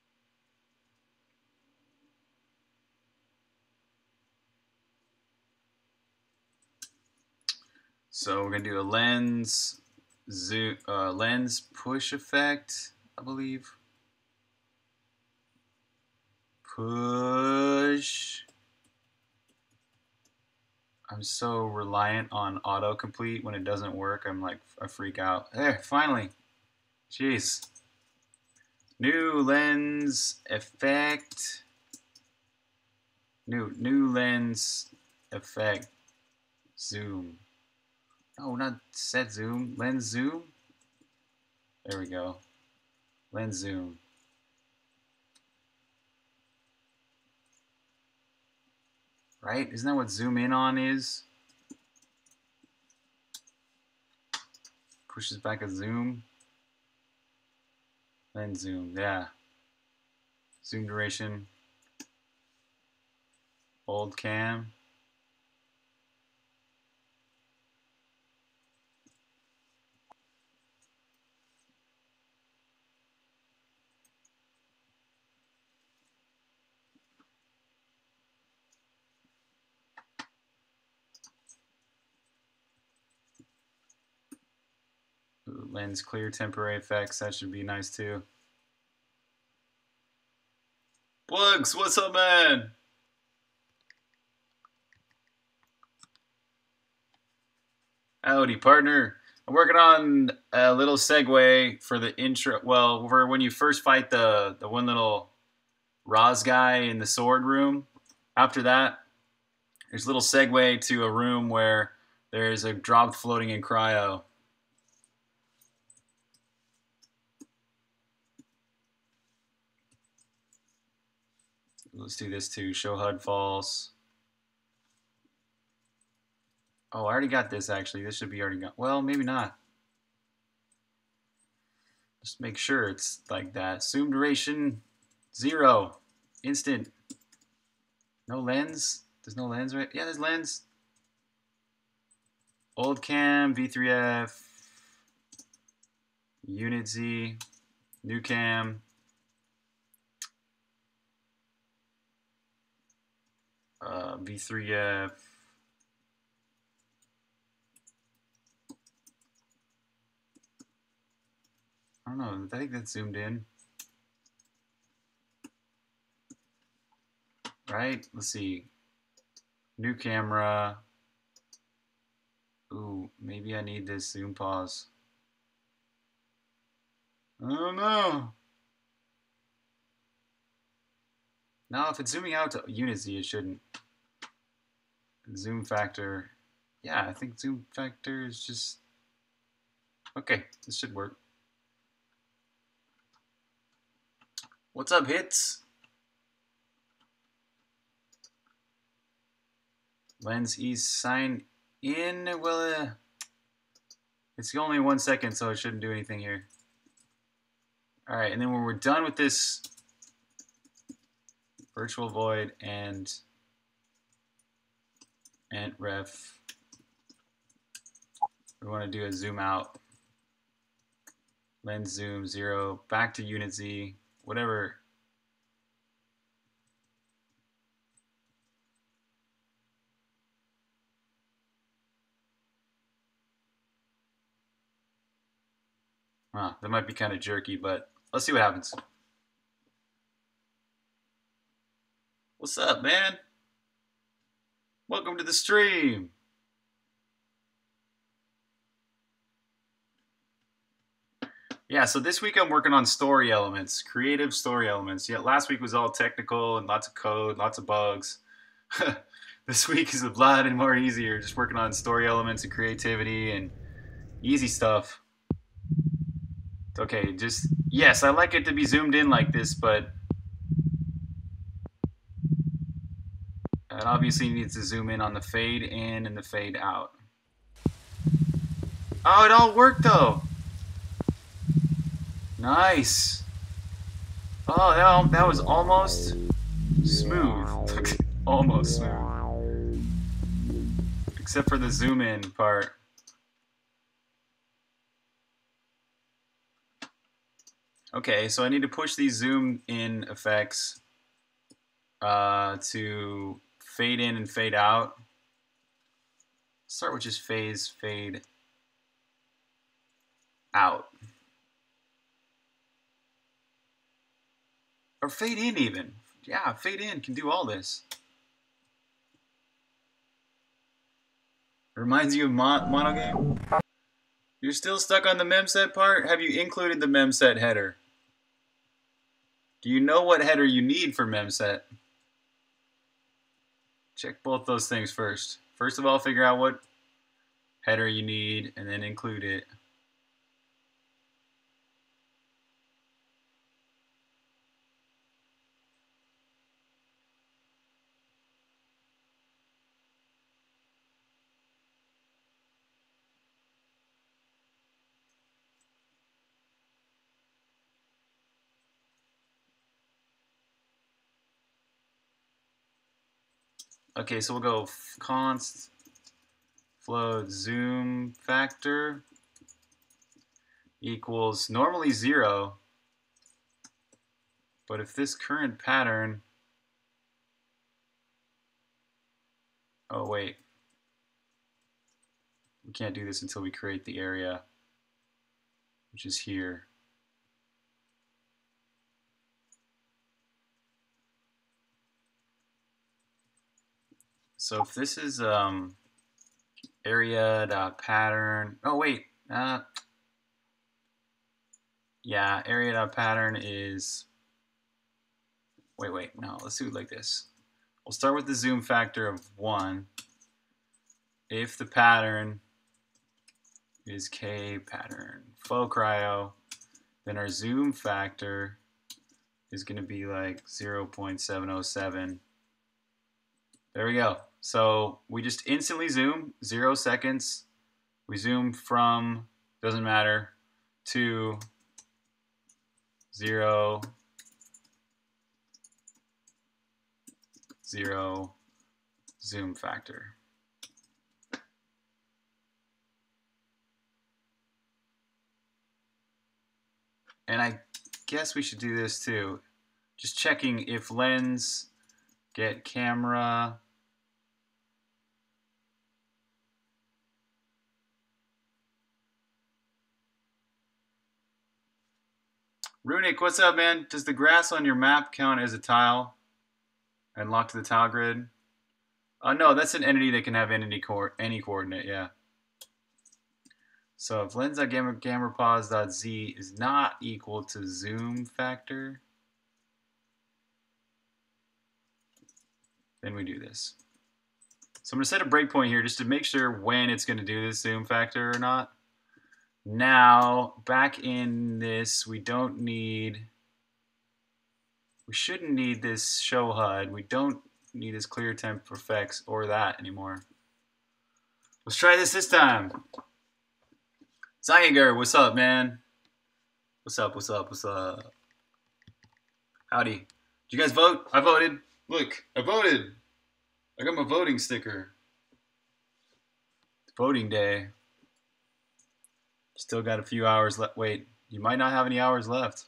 So we're gonna do a lens zoom, lens push effect, I believe. Push. I'm so reliant on autocomplete. When it doesn't work, I'm like, I freak out. There, finally. Jeez. New lens effect. New lens effect. Zoom. Oh, not set zoom. Lens zoom. There we go. Lens zoom. Right? Isn't that what zoom in on is? Pushes back a zoom. Lens zoom. Yeah. Zoom duration. Old cam. Lens clear temporary effects. That should be nice too. Plugs, what's up, man? Howdy, partner. I'm working on a little segue for the intro. Well, for when you first fight the one little Roz guy in the sword room. After that, there's a little segue to a room where there's a drop floating in cryo. Let's do this too. Show HUD false. Oh, I already got this actually. This should be already gone. Well, maybe not. Just make sure it's like that. Zoom duration 0. Instant. No lens. There's no lens, right? Yeah, there's lens. Old cam, V3F, Unit Z, new cam. V3F. I don't know. I think that's zoomed in. Right? Let's see. New camera. Ooh, maybe I need this zoom pause. I don't know. Now, if it's zooming out to Unit Z, it shouldn't. Zoom factor. Yeah, I think zoom factor is just... Okay, this should work. What's up, hits? Lens E sign in. Well, it's only 1 second, so it shouldn't do anything here. All right, and then when we're done with this virtual void and ref, we want to do a zoom out. Lens zoom 0, back to Unit Z, whatever. That might be kind of jerky, but let's see what happens. What's up, man? Welcome to the stream. Yeah, so this week I'm working on story elements, creative story elements. Yeah, last week was all technical and lots of code, lots of bugs. This week is a lot more easier, just working on story elements and creativity and easy stuff. Okay, just, yes, I like it to be zoomed in like this, but it obviously needs to zoom in on the fade in and the fade out. Oh, it all worked though. Nice. Oh, that was almost smooth. Almost smooth. Except for the zoom in part. Okay, so I need to push these zoom in effects to fade in and fade out. Start with just phase, fade out. Or fade in even. Yeah, fade in can do all this. Reminds you of mono game? You're still stuck on the memset part? Have you included the memset header? Do you know what header you need for memset? Check both those things first. First of all, figure out what header you need and then include it. Okay, so we'll go const float zoom factor equals normally 0, but if this current pattern, oh wait, we can't do this until we create the area, which is here. So if this is area.pattern, oh wait, yeah, area.pattern is, wait, no, let's do it like this. We'll start with the zoom factor of 1. If the pattern is k pattern faux cryo, then our zoom factor is going to be like 0.707. There we go. So we just instantly zoom, 0 seconds. We zoom from, doesn't matter, to 0, 0, zoom factor. And I guess we should do this too. Just checking if lens, get camera, Runic, what's up, man? Does the grass on your map count as a tile and lock to the tile grid? No, that's an entity that can have any coordinate, yeah. So if lens.gammaPause.z is not equal to zoom factor, then we do this. So I'm going to set a breakpoint here just to make sure when it's going to do this zoom factor or not. Now, back in this, we shouldn't need this show HUD. We don't need this clear temp effects or that anymore. Let's try this time. Zelda-inspired, what's up, man? What's up? Howdy. Did you guys vote? I voted. Look, I voted. I got my voting sticker. It's voting day. Still got a few hours left. Wait, you might not have any hours left.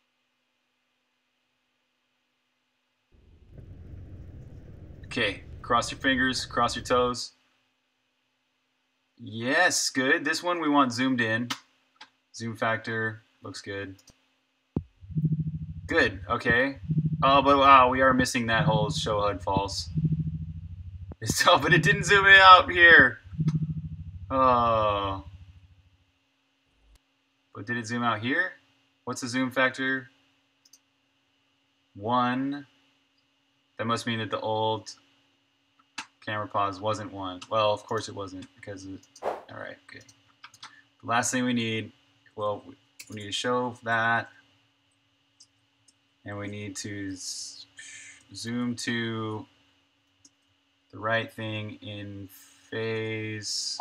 Okay, cross your fingers, cross your toes. Yes, good. This one we want zoomed in. Zoom factor looks good. Good, okay. Oh, but wow, we are missing that whole show HUD false. Oh, but it didn't zoom in out here. Oh. But did it zoom out here? What's the zoom factor? 1. That must mean that the old camera pause wasn't 1. Well, of course it wasn't because of, all right, okay. The last thing we need, well, we need to show that, and we need to zoom to the right thing in phase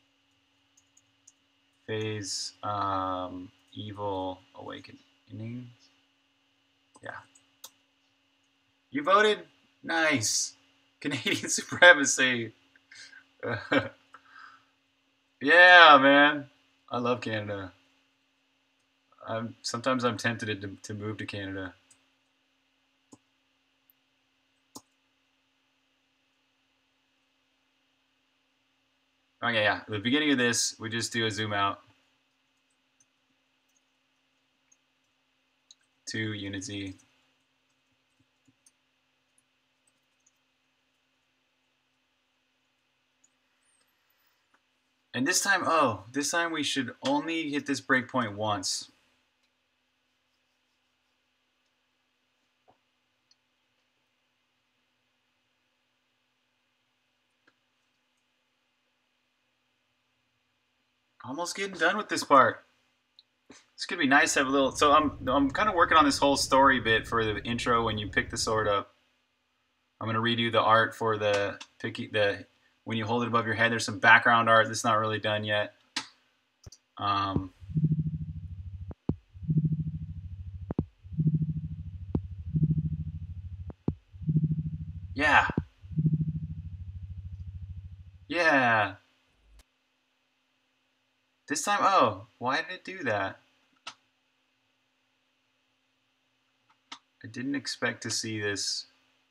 evil awakening. Yeah. You voted? Nice. Canadian supremacy. Yeah, man. I love Canada. Sometimes I'm tempted to move to Canada. Okay, yeah. At the beginning of this, we just do a zoom out to Unity. And this time, oh, this time we should only hit this breakpoint once. Almost getting done with this part. It's gonna be nice to have a little. So I'm kind of working on this whole story bit for the intro when you pick the sword up. I'm gonna redo the art for the when you hold it above your head. There's some background art that's not really done yet. Yeah. Yeah. This time, oh, why did it do that? I didn't expect to see this.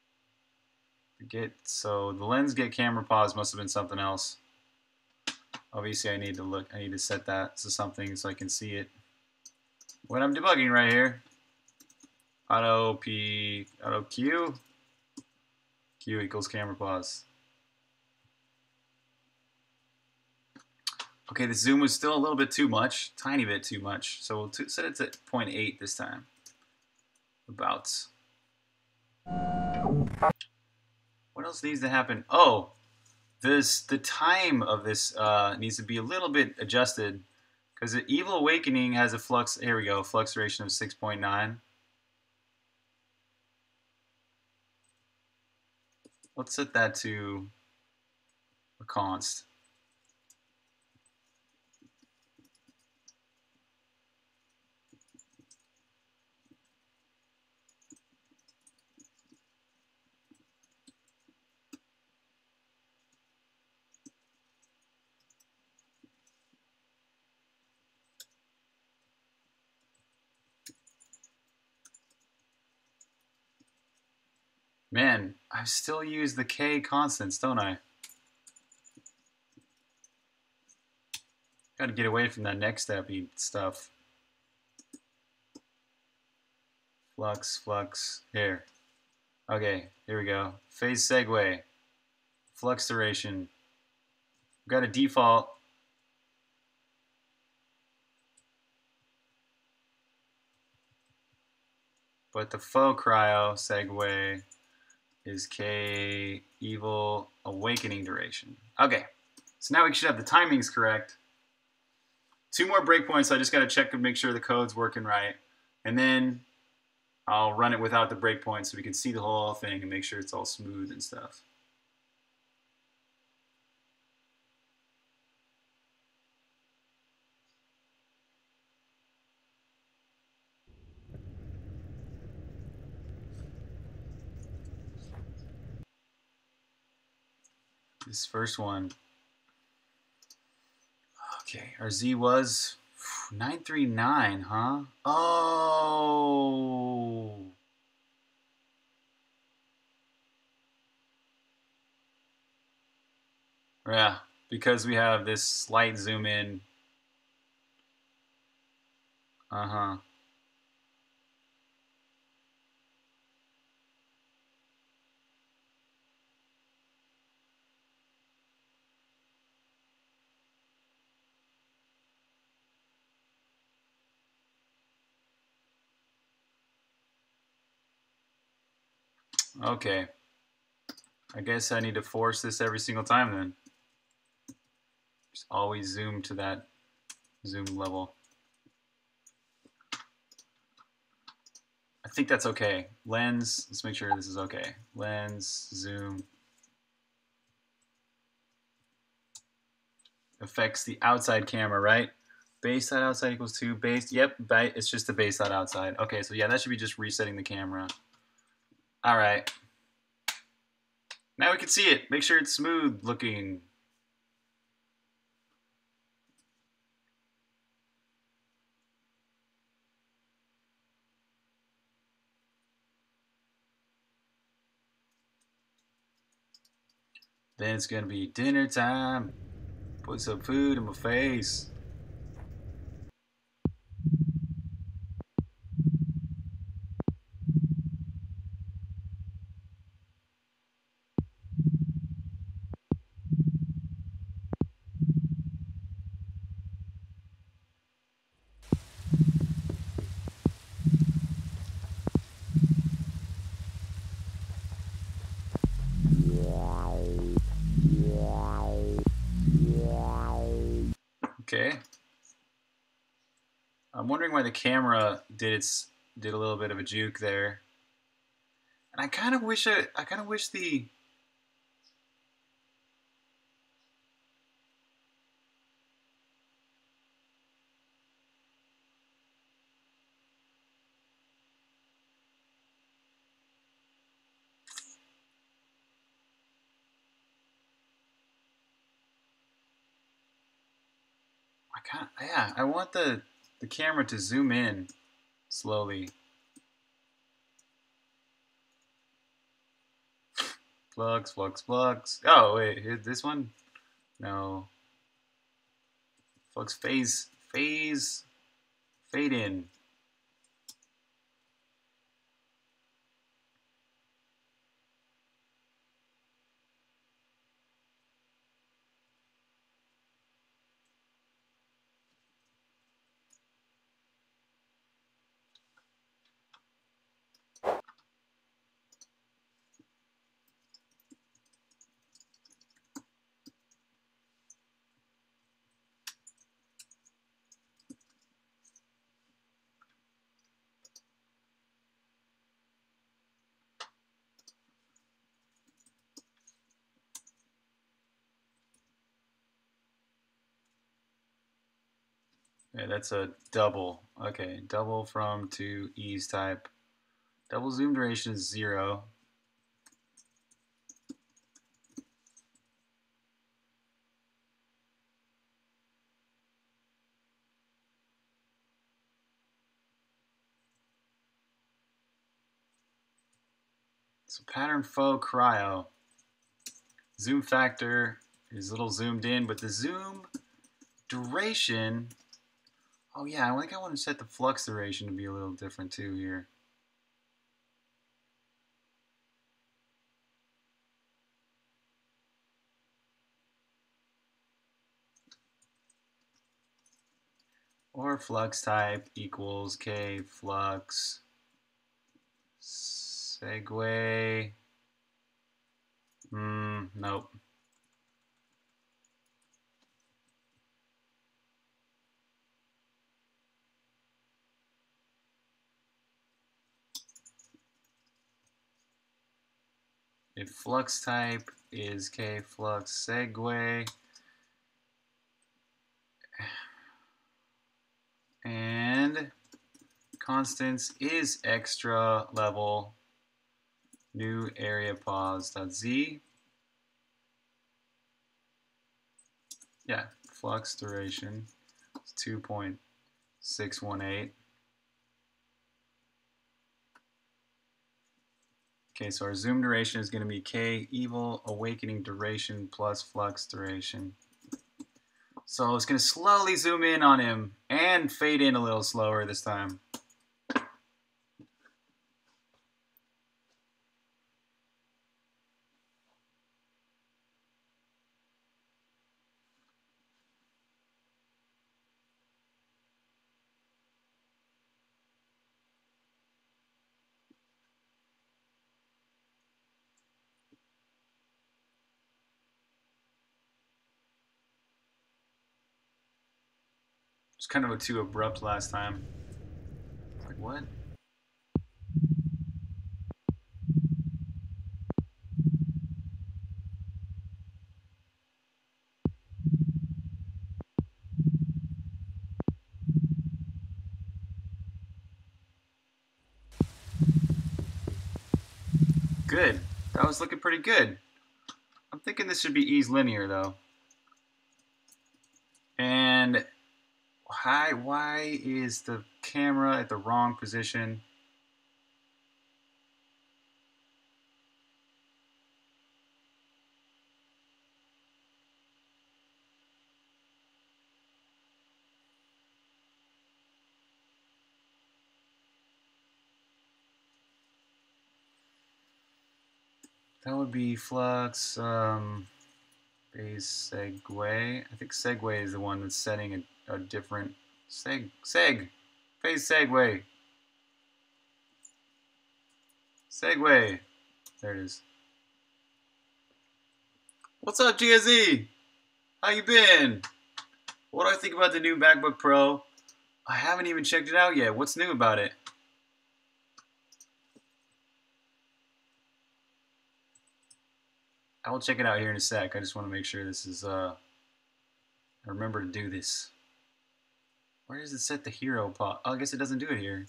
So the lens get camera pause must have been something else. Obviously, I need to set that to something so I can see it when I'm debugging right here. Auto Q equals camera pause. Okay, the zoom was still a little bit too much, tiny bit too much. So we'll set it to 0.8 this time. About. What else needs to happen? Oh, the time of this needs to be a little bit adjusted because the Evil Awakening has a flux. Here we go, flux duration of 6.9. Let's set that to a const. Man, I still use the K constants, don't I? Got to get away from that next step-y stuff. Flux, here. Okay, here we go. Phase segue. Flux duration. We've got a default. But the faux cryo segue is K Evil Awakening duration. Okay, so now we should have the timings correct. 2 more breakpoints, so I just got to check and make sure the code's working right. And then I'll run it without the breakpoint so we can see the whole thing and make sure it's all smooth and stuff. This first one. Okay, our Z was 939, huh? Oh. Yeah, because we have this slight zoom in. Uh-huh. Okay. I guess I need to force this every single time then. Just always zoom to that zoom level. I think that's okay. Lens, let's make sure this is okay. Lens, zoom. Affects the outside camera, right? Base side outside equals 2. Base, yep, it's just the base side outside. Okay, so yeah, that should be just resetting the camera. All right. Now we can see it. Make sure it's smooth looking. Then it's gonna be dinner time. Put some food in my face. I'm wondering why the camera did a little bit of a juke there. And I kind of wish the I want the camera to zoom in slowly. Flux, flux, flux. Oh wait, this one? No. Flux fade in. Okay, that's a double. Okay, double from to ease type. Double zoom duration is 0. So pattern faux cryo. Zoom factor is a little zoomed in, but the zoom duration. Oh yeah, I think I want to set the flux duration to be a little different too here. Or flux type equals K flux segue. Nope. If flux type is K flux segue, and constants is extra level new area pause.z. Yeah, flux duration is 2.618. Okay, so our zoom duration is going to be K evil awakening duration plus flux duration. So it's going to slowly zoom in on him and fade in a little slower this time. It's kind of too abrupt last time. Like, what? Good. That was looking pretty good. I'm thinking this should be ease linear though. And why is the camera at the wrong position? That would be flux, phase segue. I think segue is the one that's setting a different phase segue. Segue. There it is. What's up, GSE? How you been? What do I think about the new MacBook Pro? I haven't even checked it out yet. What's new about it? I will check it out here in a sec. I just want to make sure this is, I remember to do this. Where does it set the hero pause? Oh, I guess it doesn't do it here.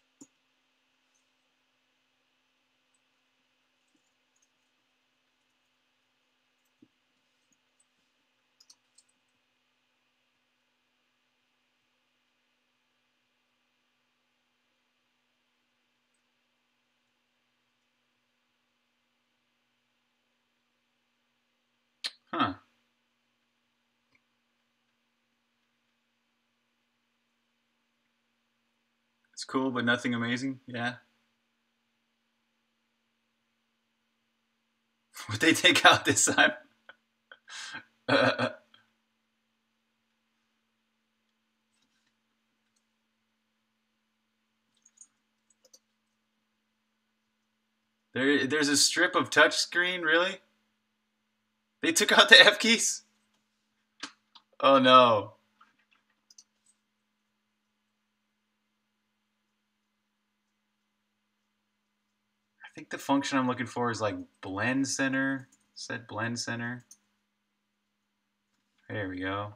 Huh. It's cool, but nothing amazing. Yeah. What they take out this time? There's a strip of touchscreen, really? They took out the F keys? Oh no. I think the function I'm looking for is like blend center. Set blend center. There we go.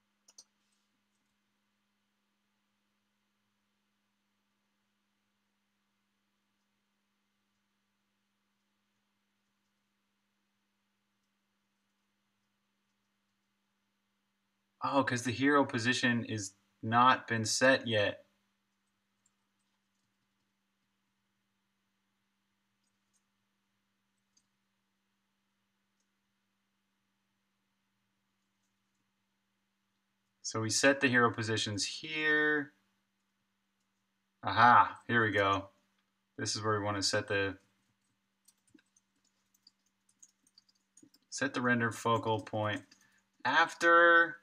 Oh, because the hero position is not been set yet. So we set the hero positions here. Aha, here we go. This is where we want to set the render focal point after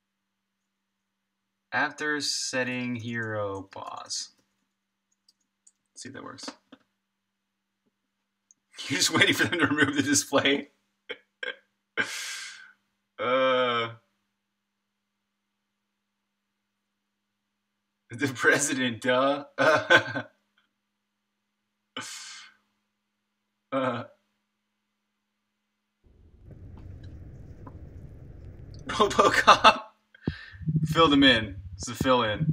setting hero pause. Let's see if that works. You're just waiting for them to remove the display. The president, duh. Robocop. Fill them in. It's a fill in.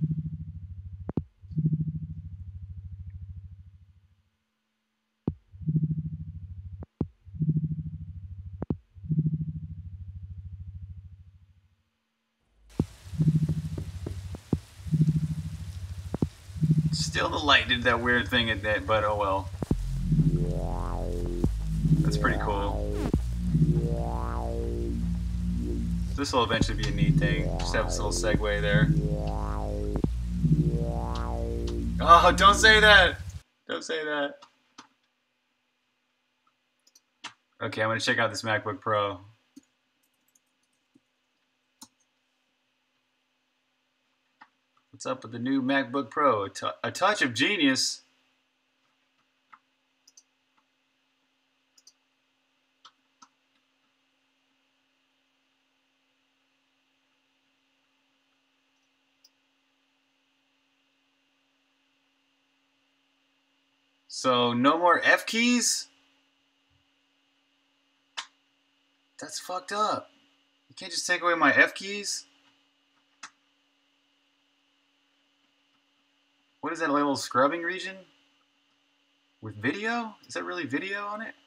Still the light did that weird thing at that, but oh well. That's pretty cool. This will eventually be a neat thing. Just have this little segue there. Oh, don't say that! Don't say that. Okay, I'm gonna check out this MacBook Pro. What's up with the new MacBook Pro? A touch of genius. So no more F keys? That's fucked up. You can't just take away my F keys? What is that little scrubbing region? With video? Is that really video on it?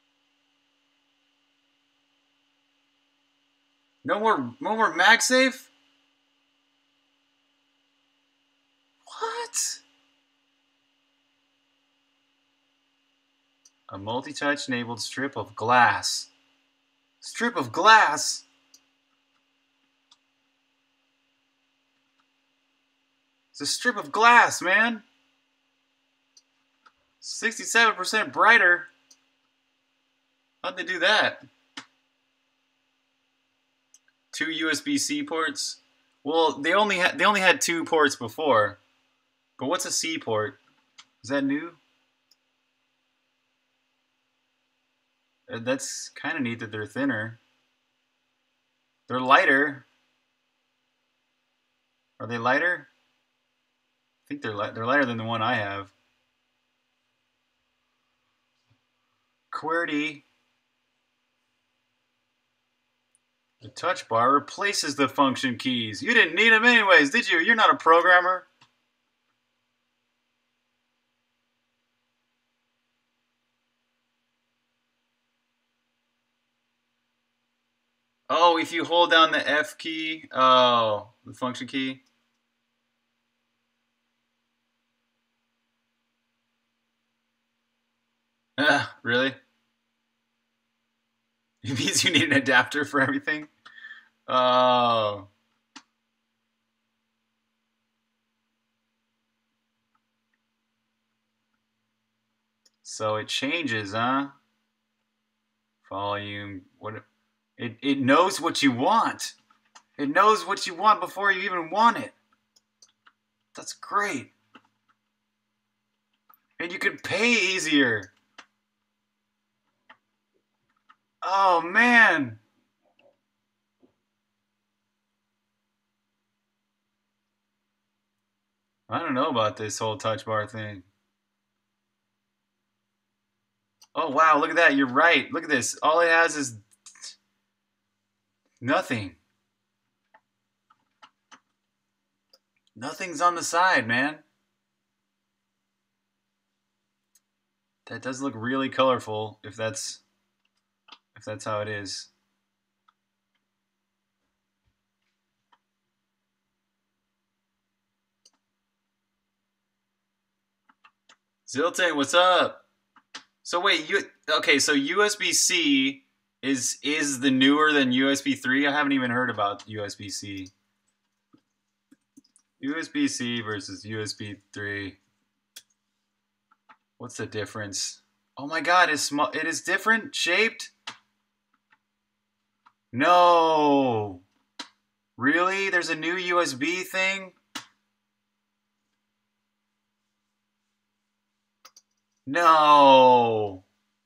No more MagSafe? What? A multi-touch enabled strip of glass. Strip of glass? It's a strip of glass, man. 67% brighter. How'd they do that? 2 USB-C ports. Well, they only had 2 ports before. But what's a C port? Is that new? That's kind of neat that they're thinner. They're lighter. Are they lighter? think they're lighter than the one I have. QWERTY. The touch bar replaces the function keys. You didn't need them anyways, did you? You're not a programmer. Oh, if you hold down the F key, oh, the function key. Really? It means you need an adapter for everything? Oh. So it changes, huh? Volume. What? It knows what you want. It knows what you want before you even want it. That's great. And you can pay easier. Oh, man. I don't know about this whole touch bar thing. Oh, wow, look at that. You're right. Look at this. All it has is nothing. Nothing's on the side, man. That does look really colorful if that's how it is. Zilton, what's up? So wait, okay, so USB-C is the newer than USB 3? I haven't even heard about USB-C. USB-C versus USB 3. What's the difference? Oh my god, it's small. It is different shaped? No. Really? There's a new USB thing? No.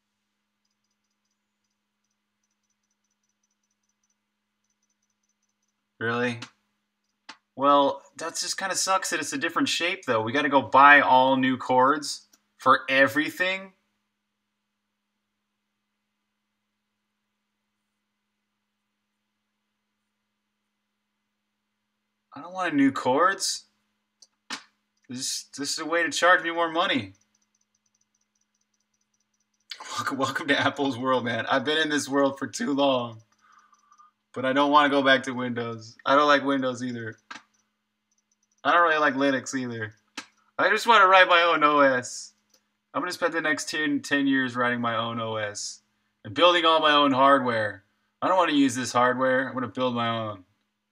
Really? Well, that just kind of sucks that it's a different shape, though. We got to go buy all new cords for everything. I don't want new cords. This is a way to charge me more money. Welcome to Apple's world, man. I've been in this world for too long. But I don't want to go back to Windows. I don't like Windows either. I don't really like Linux either. I just want to write my own OS. I'm going to spend the next 10 years writing my own OS. And building all my own hardware. I don't want to use this hardware. I'm going to build my own.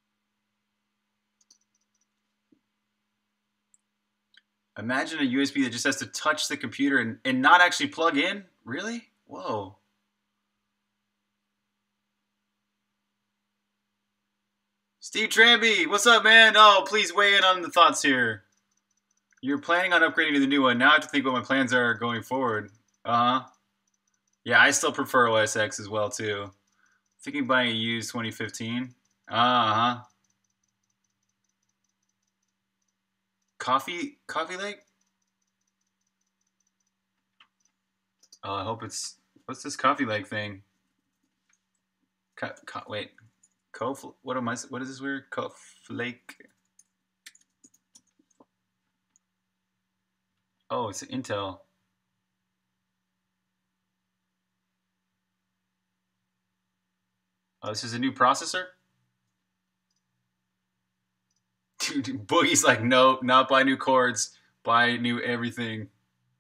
Imagine a USB that just has to touch the computer and not actually plug in? Really? Whoa. Steve Tramby, what's up, man? Oh, please weigh in on the thoughts here. You're planning on upgrading to the new one. Now I have to think what my plans are going forward. Uh-huh. Yeah, I still prefer OS X as well, too. Thinking buying a used 2015. Uh-huh. Coffee Lake? Oh, I hope it's... What's this Coffee Lake thing? Wait. What is this weird? Flake. Oh, it's Intel. Oh, this is a new processor? Dude, Boogie's like, no, not buy new cords. Buy new everything.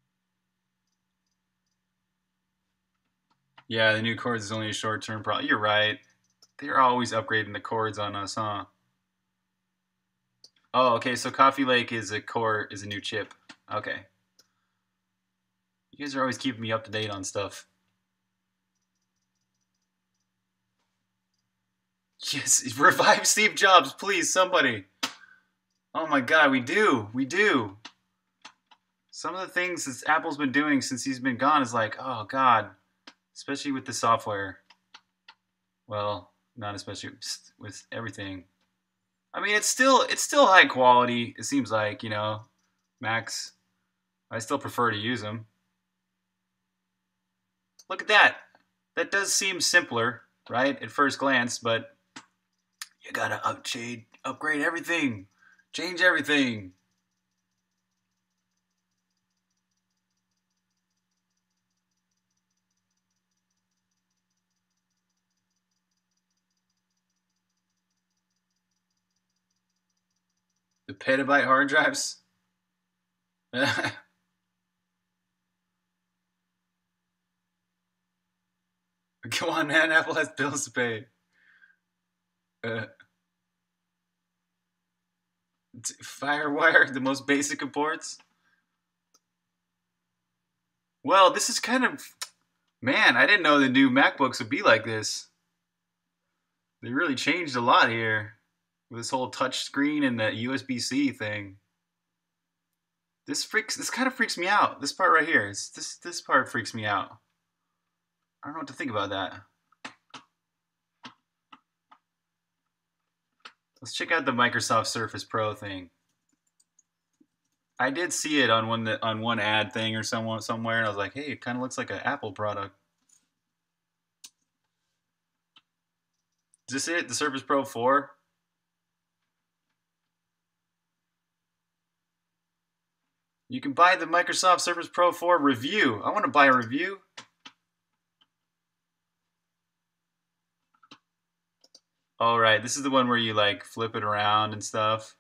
Yeah, the new cords is only a short-term problem. You're right. They're always upgrading the cords on us, huh? Oh, okay, so Coffee Lake is a new chip. Okay. You guys are always keeping me up to date on stuff. Yes, revive Steve Jobs, please, somebody. Oh my god, we do. We do. Some of the things that Apple's been doing since he's been gone is like, oh god. Especially with the software. Well, not especially with everything. I mean, it's still high quality. It seems like, you know, Macs. I still prefer to use them. Look at that. That does seem simpler, right, at first glance, but you gotta upgrade everything, change everything. The petabyte hard drives. Come on, man. Apple has bills to pay. Firewire, the most basic of ports. Well, this is kind of... Man, I didn't know the new MacBooks would be like this. They really changed a lot here. With this whole touch screen and that USB-C thing. This kind of freaks me out. This part right here. This part freaks me out. I don't know what to think about that. Let's check out the Microsoft Surface Pro thing. I did see it on one ad thing or somewhere, and I was like, hey, it kind of looks like an Apple product. Is this it? The Surface Pro 4? You can buy the Microsoft Surface Pro 4 review. I want to buy a review. All right, this is the one where you like flip it around and stuff.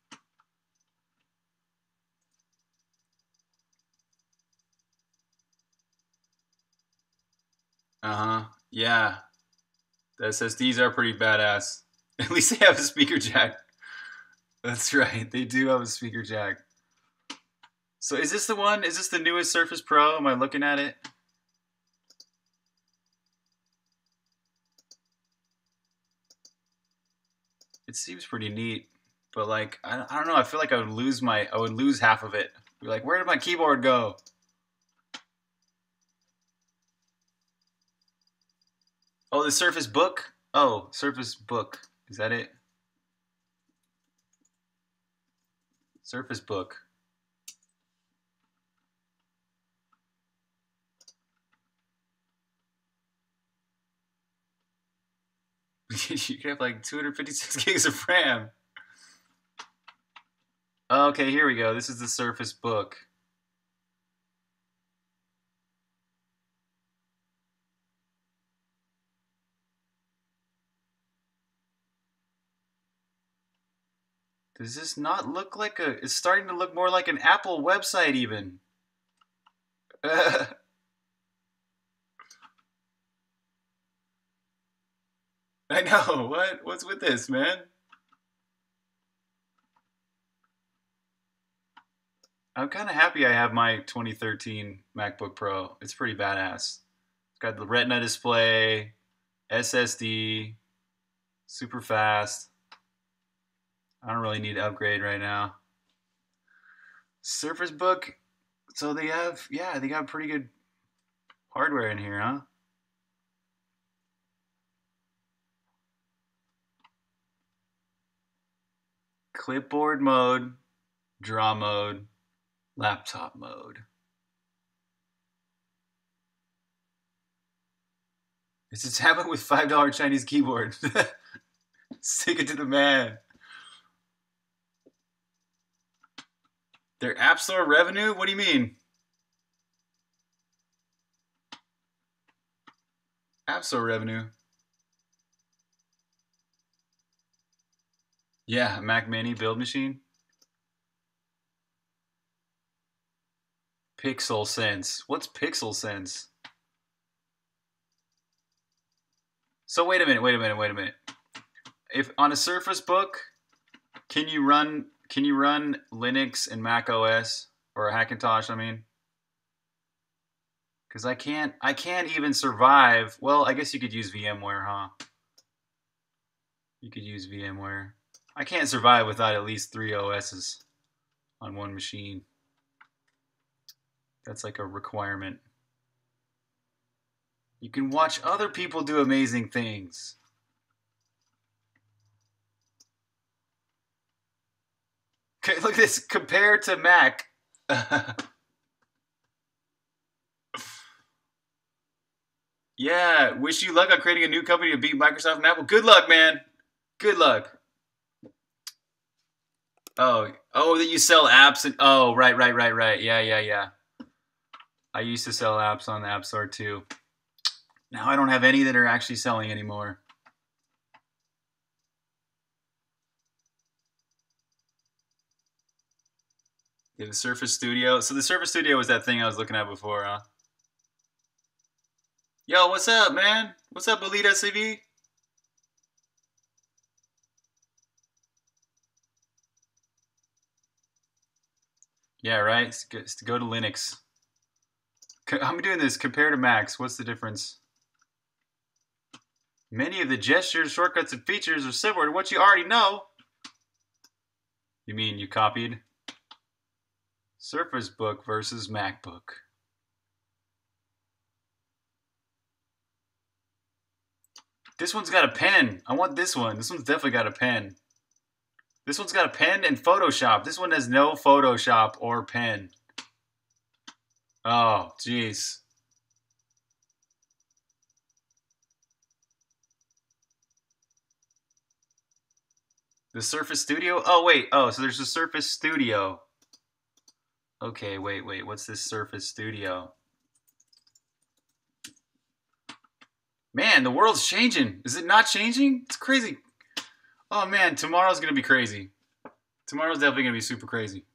Yeah. The SSDs are pretty badass. At least they have a speaker jack. That's right. They do have a speaker jack. So is this the one? Is this the newest Surface Pro? Am I looking at it? It seems pretty neat, but like I don't know. I feel like I would lose half of it. Be like, where did my keyboard go? Oh, the Surface Book. Oh, Surface Book. Is that it? Surface Book. You can have like 256 gigs of RAM. Okay, here we go. This is the Surface Book. Does this not look like a... It's starting to look more like an Apple website even. I know. What's with this, man? I'm kind of happy I have my 2013 MacBook Pro. It's pretty badass. It's got the Retina display, SSD, super fast. I don't really need to upgrade right now. Surface Book. So they have, yeah, they got pretty good hardware in here, huh? Clipboard mode, draw mode, laptop mode. It's a tablet with $5 Chinese keyboard. Stick it to the man. Their App Store revenue? What do you mean? App Store revenue? Yeah, Mac Mini build machine. Pixel Sense. What's Pixel Sense? So wait a minute. If on a Surface Book, can you run Linux and Mac OS or a Hackintosh, I mean? Because I can't even survive. Well, I guess you could use VMware, huh? You could use VMware. I can't survive without at least 3 OSs on one machine. That's like a requirement. You can watch other people do amazing things. Okay, look at this. Compared to Mac, Yeah, wish you luck on creating a new company to beat Microsoft and Apple. Good luck, man. Good luck. Oh, that you sell apps and right. Yeah. I used to sell apps on the App Store too. Now I don't have any that are actually selling anymore. Yeah, the Surface Studio. So the Surface Studio was that thing I was looking at before, huh? Yo, what's up, man? What's up, Elite SCV? Yeah, right. Go to Linux. I'm doing this. Compare to Macs. What's the difference? Many of the gestures, shortcuts, and features are similar to what you already know. You mean you copied? Surface Book versus MacBook. This one's got a pen. I want this one. This one's definitely got a pen. This one's got a pen and Photoshop. This one has no Photoshop or pen. Oh, jeez. The Surface Studio? Oh, wait. Oh, so there's a Surface Studio. Okay, wait. What's this Surface Studio? Man, the world's changing. Is it not changing? It's crazy. Oh, man, tomorrow's going to be crazy. Tomorrow's definitely going to be super crazy.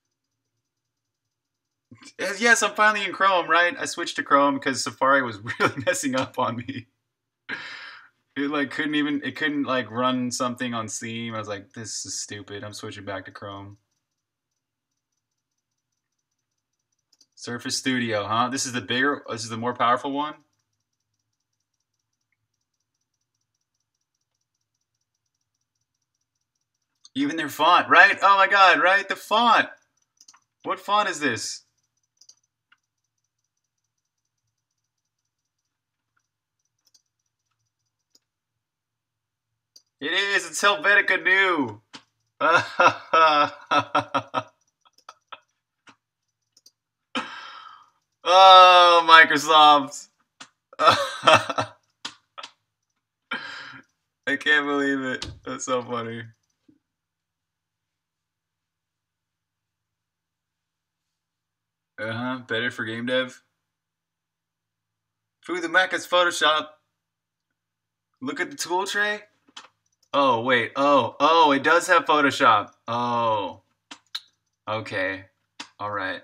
Yes, I'm finally in Chrome, right? I switched to Chrome because Safari was really messing up on me. It couldn't like run something on Steam. I was like, this is stupid. I'm switching back to Chrome. Surface Studio, huh? This is the more powerful one? Even their font, right? Oh my god, right? The font. What font is this? It is. It's Helvetica New. Oh, Microsoft. I can't believe it. That's so funny. Better for game dev. Food the Mac is Photoshop. Look at the tool tray. Oh, wait. Oh, it does have Photoshop. Oh. Okay. All right.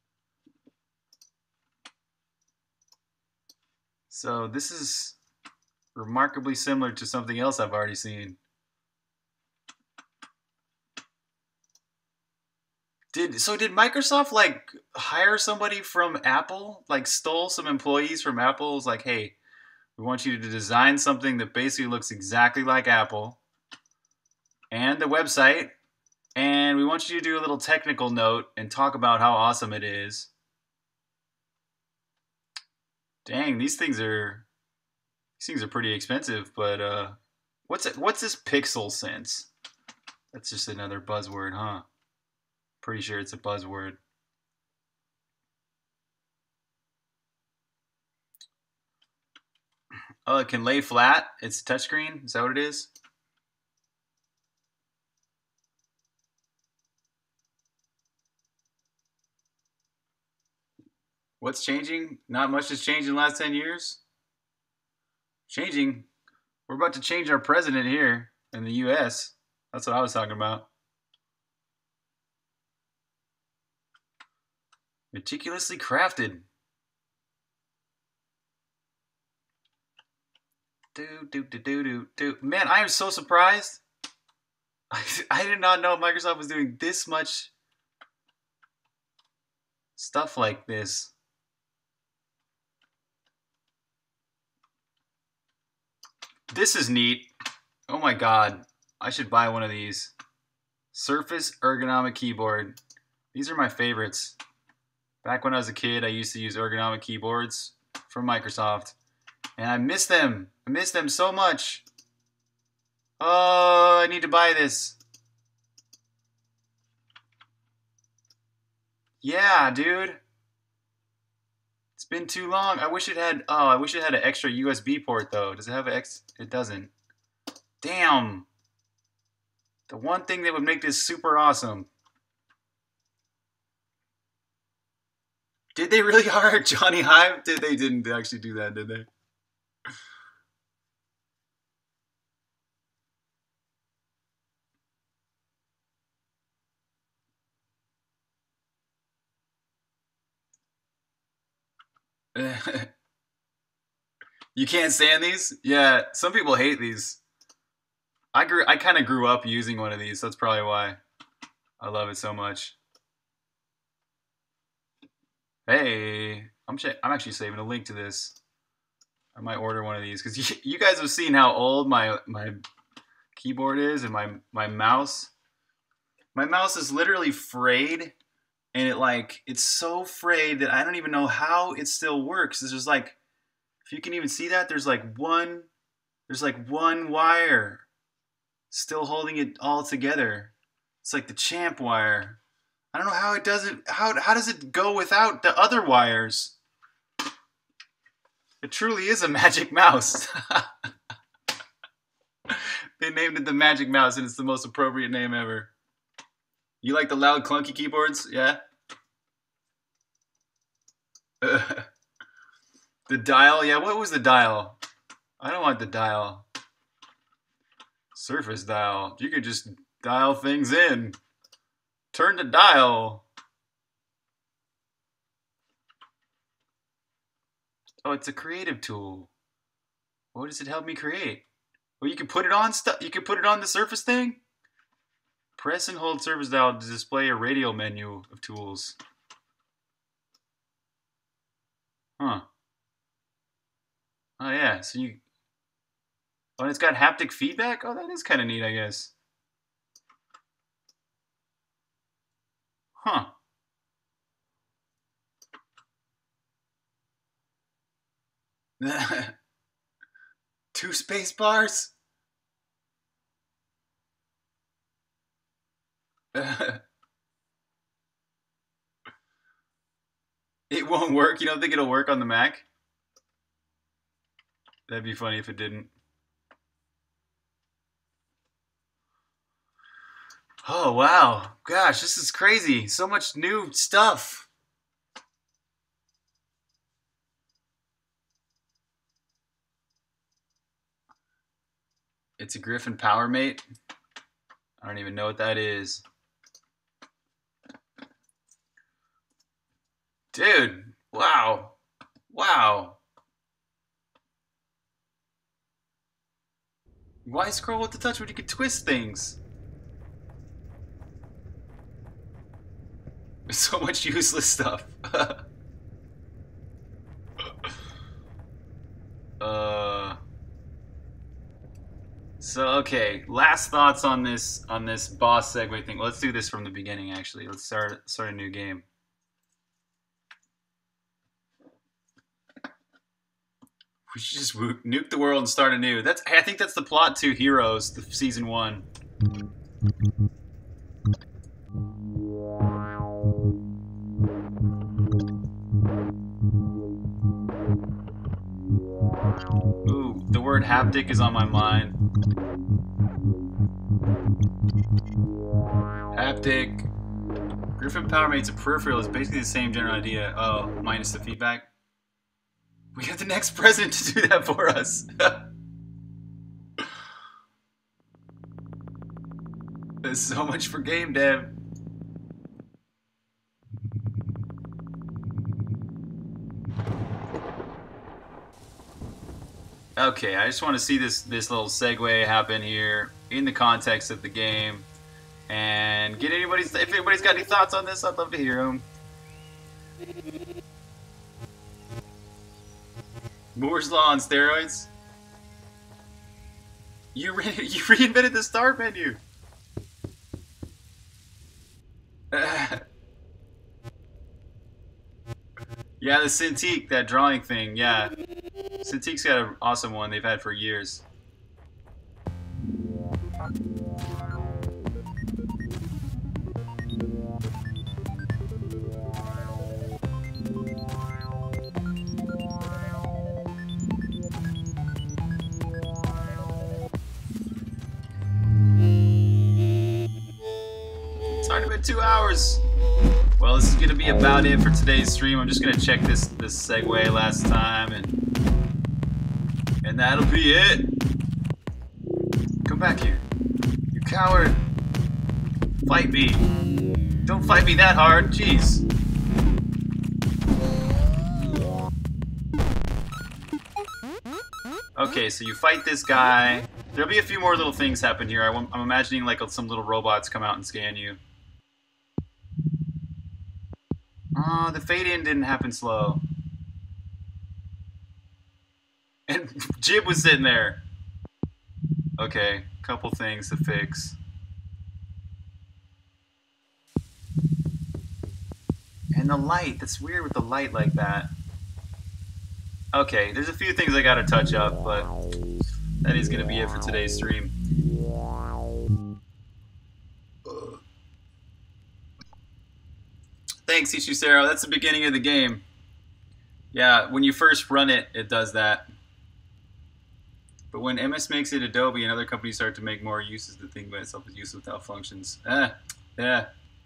So this is remarkably similar to something else I've already seen. Did Microsoft like hire somebody from Apple? Like stole some employees from Apple? It's like, hey, we want you to design something that basically looks exactly like Apple and the website, and we want you to do a little technical note and talk about how awesome it is. Dang, these things are pretty expensive, but what's this Pixel Sense? That's just another buzzword, huh? Pretty sure it's a buzzword. Oh, it can lay flat. It's a touchscreen. Is that what it is? What's changing? Not much has changed in the last 10 years. Changing. We're about to change our president here in the U.S. That's what I was talking about. Meticulously crafted. Man, I am so surprised. I did not know Microsoft was doing this much stuff like this. This is neat. Oh my god. I should buy one of these. Surface ergonomic keyboard. These are my favorites. Back when I was a kid, I used to use ergonomic keyboards from Microsoft. And I miss them. I miss them so much. Oh, I need to buy this. Yeah, dude. It's been too long. I wish it had. Oh, I wish it had an extra USB port though. Does it have an X? It doesn't. Damn. The one thing that would make this super awesome. Did they really hire Johnny Hive? They didn't actually do that, did they? You can't stand these? Yeah, some people hate these. I kind of grew up using one of these. So that's probably why I love it so much. Hey, I'm actually saving a link to this. I might order one of these because you guys have seen how old my keyboard is and my mouse. My mouse is literally frayed, and it's so frayed that I don't even know how it still works. There's like, if you can even see that, there's like one wire still holding it all together. It's like the champ wire. I don't know how it does it. How does it go without the other wires? It truly is a magic mouse. They named it the Magic Mouse, and it's the most appropriate name ever. You like the loud, clunky keyboards? Yeah? The dial? Yeah, what was the dial? I don't want the dial. Surface dial. You could just dial things in. Turn the dial. Oh, it's a creative tool. What does it help me create? Well, you can put it on stuff. You can put it on the Surface thing. Press and hold Surface dial to display a radial menu of tools. Huh. Oh yeah. So you. Oh, and it's got haptic feedback. Oh, that is kind of neat, I guess. Huh. Two space bars? It won't work? You don't think it'll work on the Mac? That'd be funny if it didn't. Oh, wow. Gosh, this is crazy. So much new stuff. It's a Griffin PowerMate. I don't even know what that is. Dude, wow. Wow. Why scroll with the touch when you can twist things? There's so much useless stuff. So okay, last thoughts on this boss segue thing. Let's do this from the beginning actually. Let's start a new game. We should just nuke the world and start anew. I think that's the plot to Heroes, the season 1. Ooh, the word haptic is on my mind. Haptic. Griffin PowerMate's a peripheral. It's basically the same general idea. Oh, minus the feedback. We have the next president to do that for us. There's so much for game dev. Okay, I just want to see this little segue happen here in the context of the game, and if anybody's got any thoughts on this, I'd love to hear them. Moore's Law on steroids? You reinvented the start menu. Yeah, the Cintiq, that drawing thing, yeah. Cintiq's got an awesome one they've had for years. 2 hours. Well, this is gonna be about it for today's stream. I'm just gonna check this segue last time, and that'll be it. Come back here, you coward! Fight me! Don't fight me that hard, jeez. Okay, so you fight this guy. There'll be a few more little things happen here. I'm imagining like some little robots come out and scan you. Oh, the fade-in didn't happen slow. And Jib was sitting there. Okay, couple things to fix. And the light, that's weird with the light like that. Okay, there's a few things I gotta touch up, but that is gonna be it for today's stream. Thanks, Ishusero. That's the beginning of the game. Yeah, when you first run it, it does that. But when MS makes it Adobe and other companies start to make more uses, the thing by itself is used without functions. Yeah.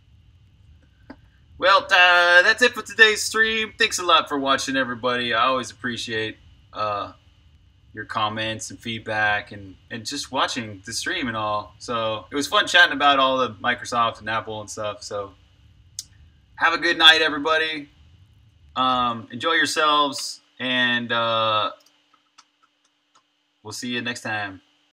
Well, that's it for today's stream. Thanks a lot for watching, everybody. I always appreciate your comments and feedback and just watching the stream and all. So it was fun chatting about all the Microsoft and Apple and stuff. So have a good night, everybody. Enjoy yourselves, and we'll see you next time.